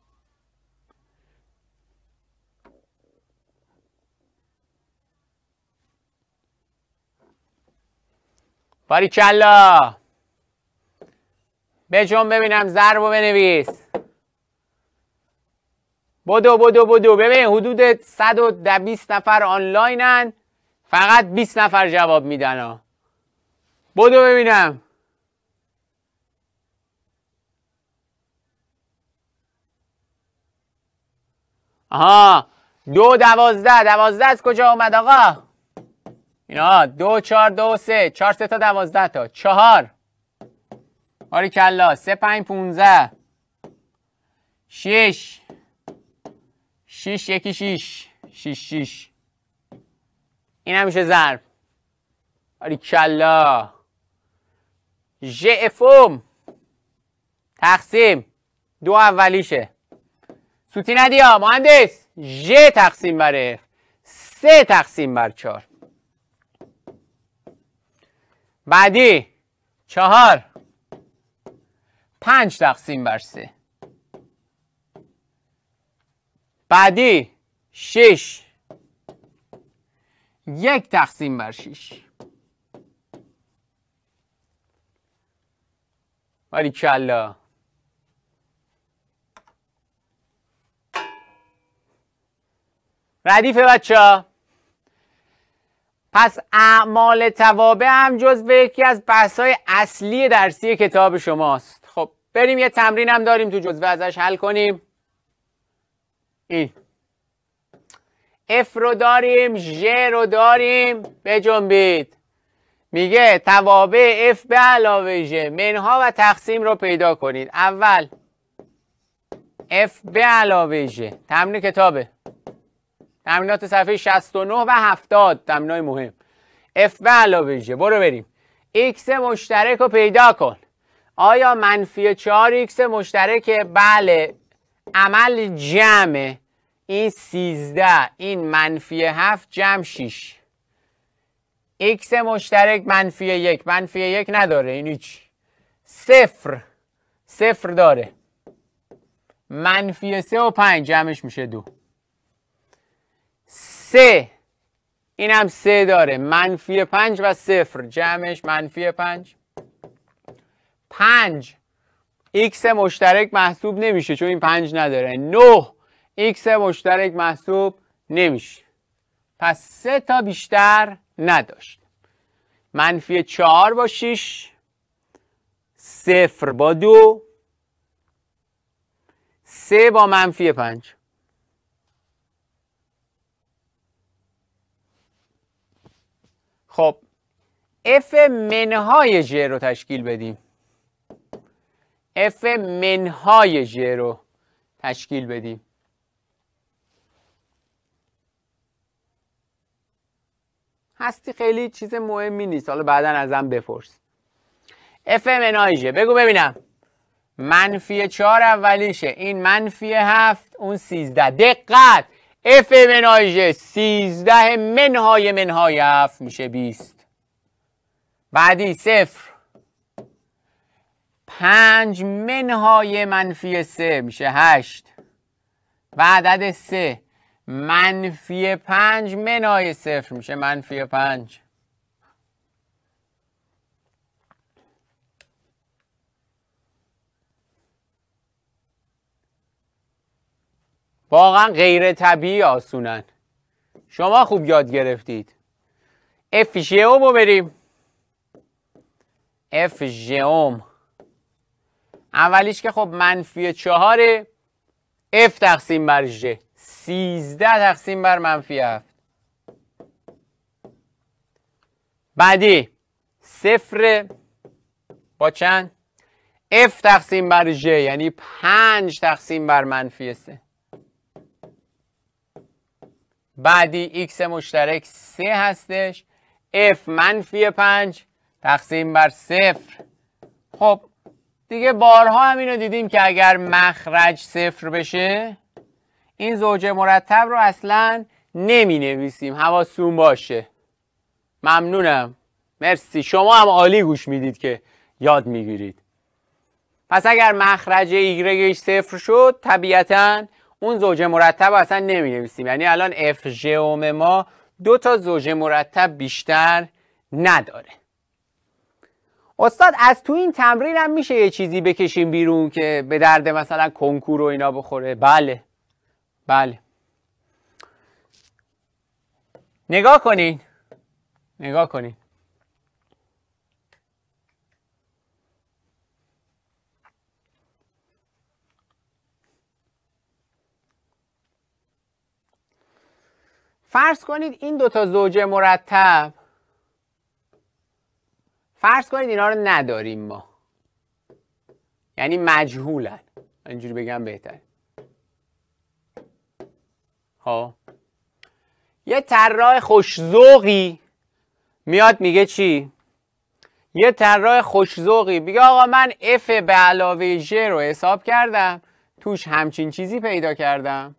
باریکلا. بجنب ببینم ضرب و بنویس. بدو بدو بدو. ببین حدود صد و بیست نفر آنلاینن، فقط بیست نفر جواب میدن ها. بدو ببینم. آها دو دوازده. دوازده از کجا اومد آقا؟ اینا دو چهار دو سه. چهار سه تا دوازده تا. چهار. باریکلا. سه پنج پونزه. شش. شش یکی شش. شش شش. این هم میشه ضرب. باریکلا. ژ افم تقسیم دو اولیشه. سوتی ندی ها مهندس. ژ تقسیم بر اف سه تقسیم بر چهار. بعدی چهار پنج تقسیم بر سه. بعدی شش یک تقسیم بر شش. باریکلا. ردیفه بچه ها. پس اعمال توابع هم جزو یکی از بحث‌های اصلی درسی کتاب شماست. خب بریم یه تمرین هم داریم تو جزوه ازش حل کنیم. این اف رو داریم، ژ رو داریم. بجنبید. میگه توابع اف به علاوه ژ منها و تقسیم رو پیدا کنید. اول اف به علاوه ژ. تمرین کتابه. تمرینات صفحه شصت و نه و هفتاد. تمرینای مهم. اف به علاوه ژ. برو بریم. ایکس مشترک رو پیدا کن. آیا منفی چهار ایکس مشترکه؟ بله. عمل جمع. این سیزده. این منفی هفت جمع شیش. ایکس مشترک منفی یک. منفی یک نداره. این هیچ. صفر. صفر داره. منفی سه و پنج جمعش میشه دو. سه. این هم سه داره. منفی پنج و صفر جمعش منفی پنج. پنج. ایکس مشترک محسوب نمیشه چون این پنج نداره. نه. ایکس مشترک محسوب نمیشه. پس سه تا بیشتر نداشت. منفی چهار با شیش. صفر با دو. سه با منفی پنج. خب اف منهای ژ رو تشکیل بدیم. اف منهای ژ رو تشکیل بدیم. هستی خیلی چیز مهمی نیست. حالا بعدا ازم بپرس. اف منهای ژ. بگو ببینم. منفی چهار اولیشه. این منفی هفت. اون سیزده. دقت. اف منهای ژ سیزده منهای منهای هفت میشه بیست. بعدی صفر. پنج منهای منفی سه میشه هشت. و عدد سه. منفی پنج منهای صفر میشه منفی پنج. واقعا غیر طبیعی آسونن. شما خوب یاد گرفتید. اف ژئوم رو بریم. اف ژئوم اولیش که خب منفی چهاره، اف تقسیم بر ژ، سیزده تقسیم بر منفی هفت. بعدی صفر با چند؟ اف تقسیم بر ژ، یعنی پنج تقسیم بر منفی سه. بعدی ایکس مشترک سه هستش، اف منفی پنج تقسیم بر صفر. خب دیگه بارها هم اینو دیدیم که اگر مخرج صفر بشه این زوج مرتب رو اصلا نمی نویسیم. حواستون باشه. ممنونم، مرسی. شما هم عالی گوش میدید که یاد میگیرید. پس اگر مخرج ایگرگش صفر شد طبیعتاً اون زوج مرتب اصلا نمی نویسیم. یعنی الان اف ژئوم ما دو تا زوج مرتب بیشتر نداره. استاد از تو این تمرین هم میشه یه چیزی بکشیم بیرون که به درد مثلا کنکور و اینا بخوره؟ بله بله. نگاه کنین نگاه کنین فرض کنید این دوتا زوج مرتب، فرض کنید اینا رو نداریم ما، یعنی مجهولن، اینجوری بگم بهتره. ها یه طراح خوش‌ذوقی میاد میگه چی؟ یه طراح خوش‌ذوقی میگه آقا من اف به علاوه ژ رو حساب کردم، توش همچین چیزی پیدا کردم.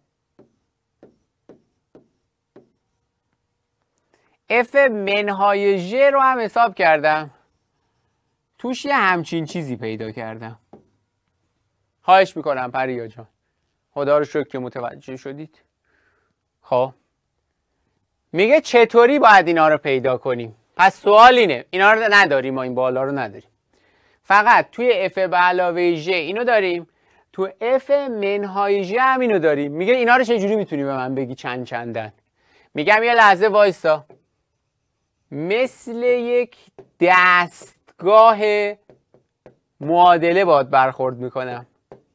اف منهای ژ رو هم حساب کردم، توش یه همچین چیزی پیدا کردم. خواهش میکنم پریا جان، خدا رو شکر که متوجه شدید. خب میگه چطوری باید اینا رو پیدا کنیم؟ پس سوال اینه، اینا رو نداریم، ما این بالا رو نداریم، فقط توی اف به علاوه ژ اینو داریم، تو اف منهای ژ هم اینو داریم. میگه اینا رو چجوری میتونی به من بگی چند چندن؟ میگم یه لحظه وایسا، مثل یک دستگاه معادله باید برخورد میکنم.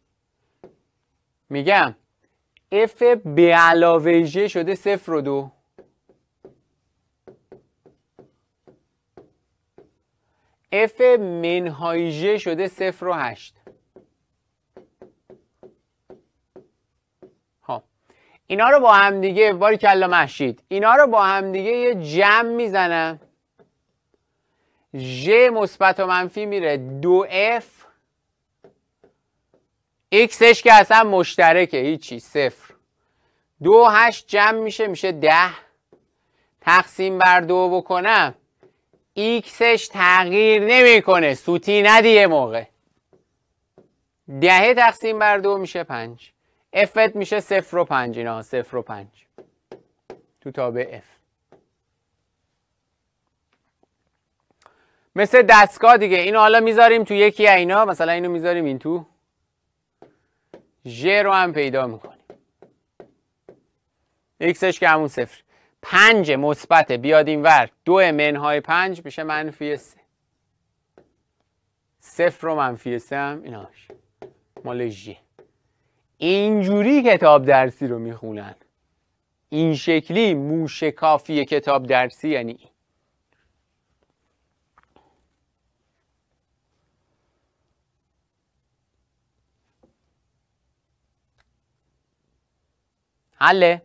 میگم اف به علاوه ژ شده صفر و دو، اف منهای ژ شده صفر و هشت. ها اینا رو با هم دیگه باریکلا مشید، اینا رو با هم دیگه یه جمع میزنم، ژ مثبت و منفی میره، دو اف ایکسش که اصلا مشترکه، هیچی، صفر. دو هشت جمع میشه میشه ده، تقسیم بر دو بکنم ایکسش تغییر نمیکنه، سوتی ندیه موقع. ده تقسیم بر دو میشه پنج، افت میشه صفر و پنج. اینا صفر و پنج تو تابع اف. مثل دستگاه دیگه. اینو حالا میذاریم تو یکی اینا، مثلا اینو میذاریم این تو، ژ رو هم پیدا میکنیم، ایکسش که همون صفر. پنج مثبت بیاد این ور، دو منهای پنج میشه منفی سه، صفر و منفی سه هم ایناش مال ژ. اینجوری کتاب درسی رو میخونن، این شکلی موشکافی کتاب درسی یعنی این. حله؟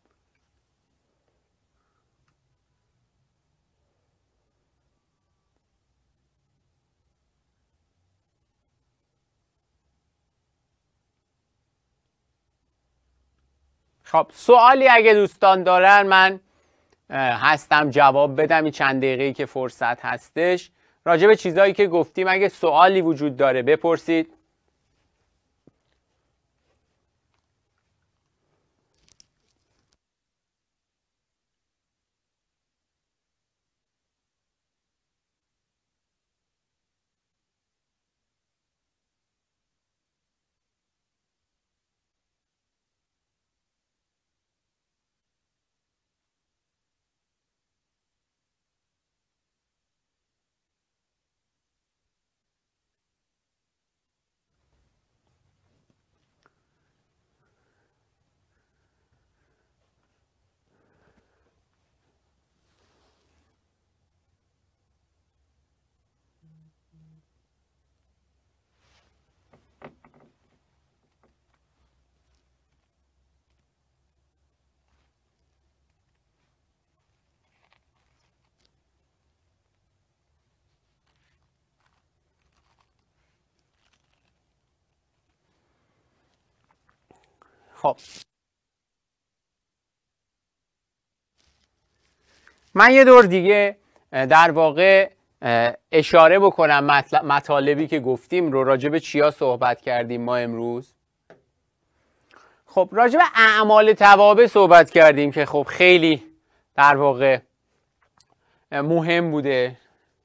خب سوالی اگه دوستان دارن من هستم جواب بدم. این چند دقیقه‌ای که فرصت هستش راجع به چیزایی که گفتیم اگه سوالی وجود داره بپرسید. خب من یه دور دیگه در واقع اشاره بکنم مطالبی که گفتیم رو. راجع به چیا صحبت کردیم ما امروز؟ خب راجع به اعمال توابع صحبت کردیم که خب خیلی در واقع مهم بوده.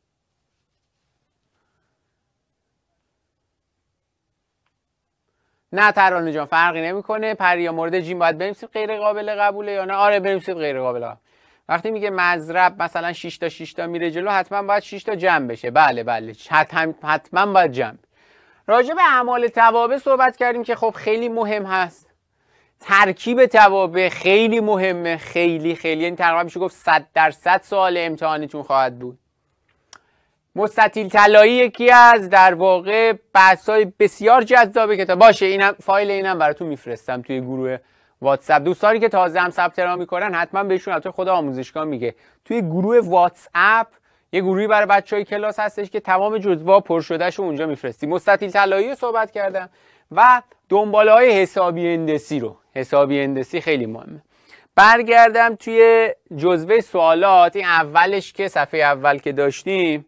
نه ترانه جان فرقی نمیکنه. پریا مورد جیم باید بنویسید غیر قابل قبوله یا نه؟ آره بنویسید غیر قابل قبوله. وقتی میگه مضرب مثلا شش تا شش تا میره جلو حتما باید شش تا جمع بشه. بله بله حتما حتما باید جمع. راجع به اعمال توابع صحبت کردیم که خب خیلی مهم هست. ترکیب توابع خیلی مهمه، خیلی خیلی، یعنی تقریبا میشه گفت صد درصد سوال امتحانیتون خواهد بود. مستطیل طلایی یکی از در واقع بحث‌های بسیار جذاب کتاب باشه. اینم فایل اینم براتون میفرستم توی گروه واتساپ. دوستانی که تازه هم ثبت نام میکنن حتما بهشون، البته خود آموزشگاه میگه توی گروه واتساپ یه گروهی برای بچهای کلاس هستش که تمام جزوه‌ها پر شدهشو اونجا میفرستیم. مستطیل طلایی رو صحبت کردم و دنباله‌های حسابی هندسی رو. حسابی هندسی خیلی مهمه. برگردم توی جزوه سوالات. این اولش که صفحه اول که داشتیم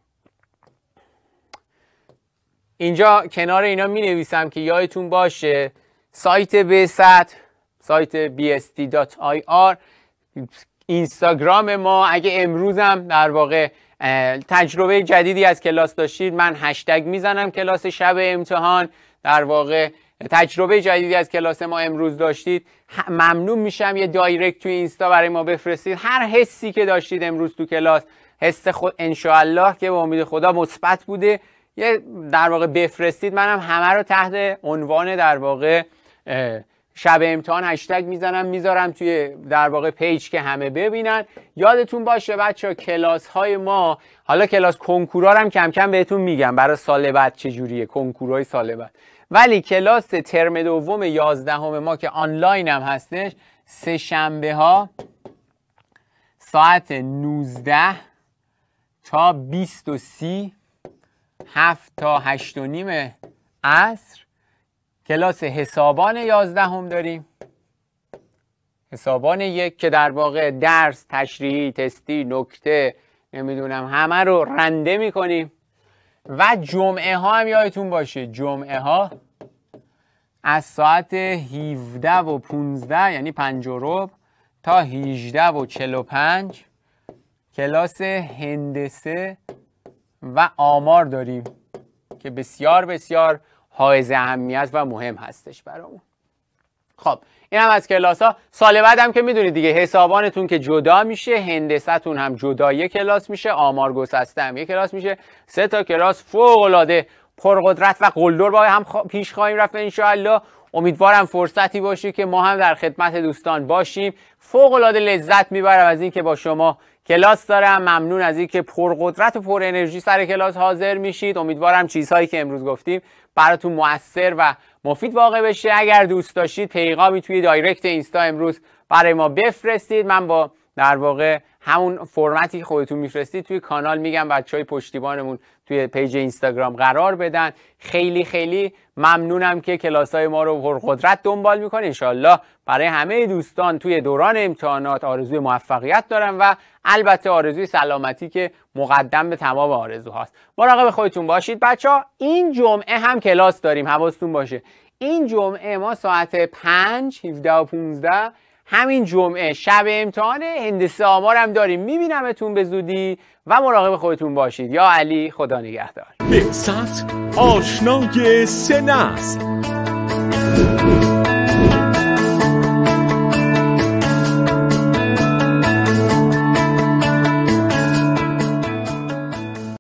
اینجا کنار اینا می نویسم که یادتون باشه سایت بسط، سایت بی اس تی دات آی آر، اینستاگرام ما. اگه امروزم در واقع تجربه جدیدی از کلاس داشتید من هشتگ میزنم کلاس شب امتحان. در واقع تجربه جدیدی از کلاس ما امروز داشتید ممنون میشم یه دایرکت توی اینستا برای ما بفرستید. هر حسی که داشتید امروز تو کلاس، حس خود انشاءالله که به امید خدا مثبت بوده، یه در واقع بفرستید. منم همه رو تحت عنوان در واقع شب امتحان هشتگ میزنم میذارم توی در واقع پیج که همه ببینن. یادتون باشه بچه ها کلاس های ما، حالا کلاس کنکورا هم کم کم بهتون میگم برای سال بعد چجوریه کنکورای سال بعد، ولی کلاس ترم دوم یازدهم ما که آنلاین هم هستش سه شنبه ها ساعت نوزده تا بیست و سی، هفت تا هشت و نیم عصر کلاس حسابان یازدهم داریم. حسابان یک که در واقع درس، تشریحی، تستی، نکته، نمیدونم همه رو رنده میکنیم. و جمعه ها هم یادتون باشه جمعه ها از ساعت هفده و پانزده یعنی پنج و ربع تا هجده و چهل و پنج کلاس هندسه و آمار داریم که بسیار بسیار حائز اهمیت و مهم هستش برامون. خب این هم از کلاس ها. سال بعد هم که میدونید دیگه حسابانتون که جدا میشه، هندستون هم جدا یک کلاس میشه، آمار گسسته هم یک کلاس میشه. سه تا کلاس فوق العاده پرقدرت و قلدر با هم پیش خواهیم رفت ان شاء الله. امیدوارم فرصتی باشه که ما هم در خدمت دوستان باشیم. فوق العاده لذت میبرم از این که با شما کلاس دارم. ممنون از این که پرقدرت و پر انرژی سر کلاس حاضر میشید. امیدوارم چیزهایی که امروز گفتیم براتون مؤثر و مفید واقع بشه. اگر دوست داشتید پیغامی توی دایرکت اینستا امروز برای ما بفرستید. من با در واقع همون فرمتی که خودتون میفرستید توی کانال میگم بچهای پشتیبانمون توی پیج اینستاگرام قرار بدن. خیلی خیلی ممنونم که کلاسای ما رو پرقدرت دنبال میکنه. انشالله برای همه دوستان توی دوران امتحانات آرزوی موفقیت دارم و البته آرزوی سلامتی که مقدم به تمام آرزوهاست. مراقب خودتون باشید بچه‌ها. این جمعه هم کلاس داریم، حواستون باشه. این جمعه ما ساعت پنج، هفده و پانزده همین جمعه شب امتحان هندسه آمار هم داریم. میبینمتون به زودی و مراقب خودتون باشید. یا علی، خدا نگهدار. بسط آشنای سه نسل.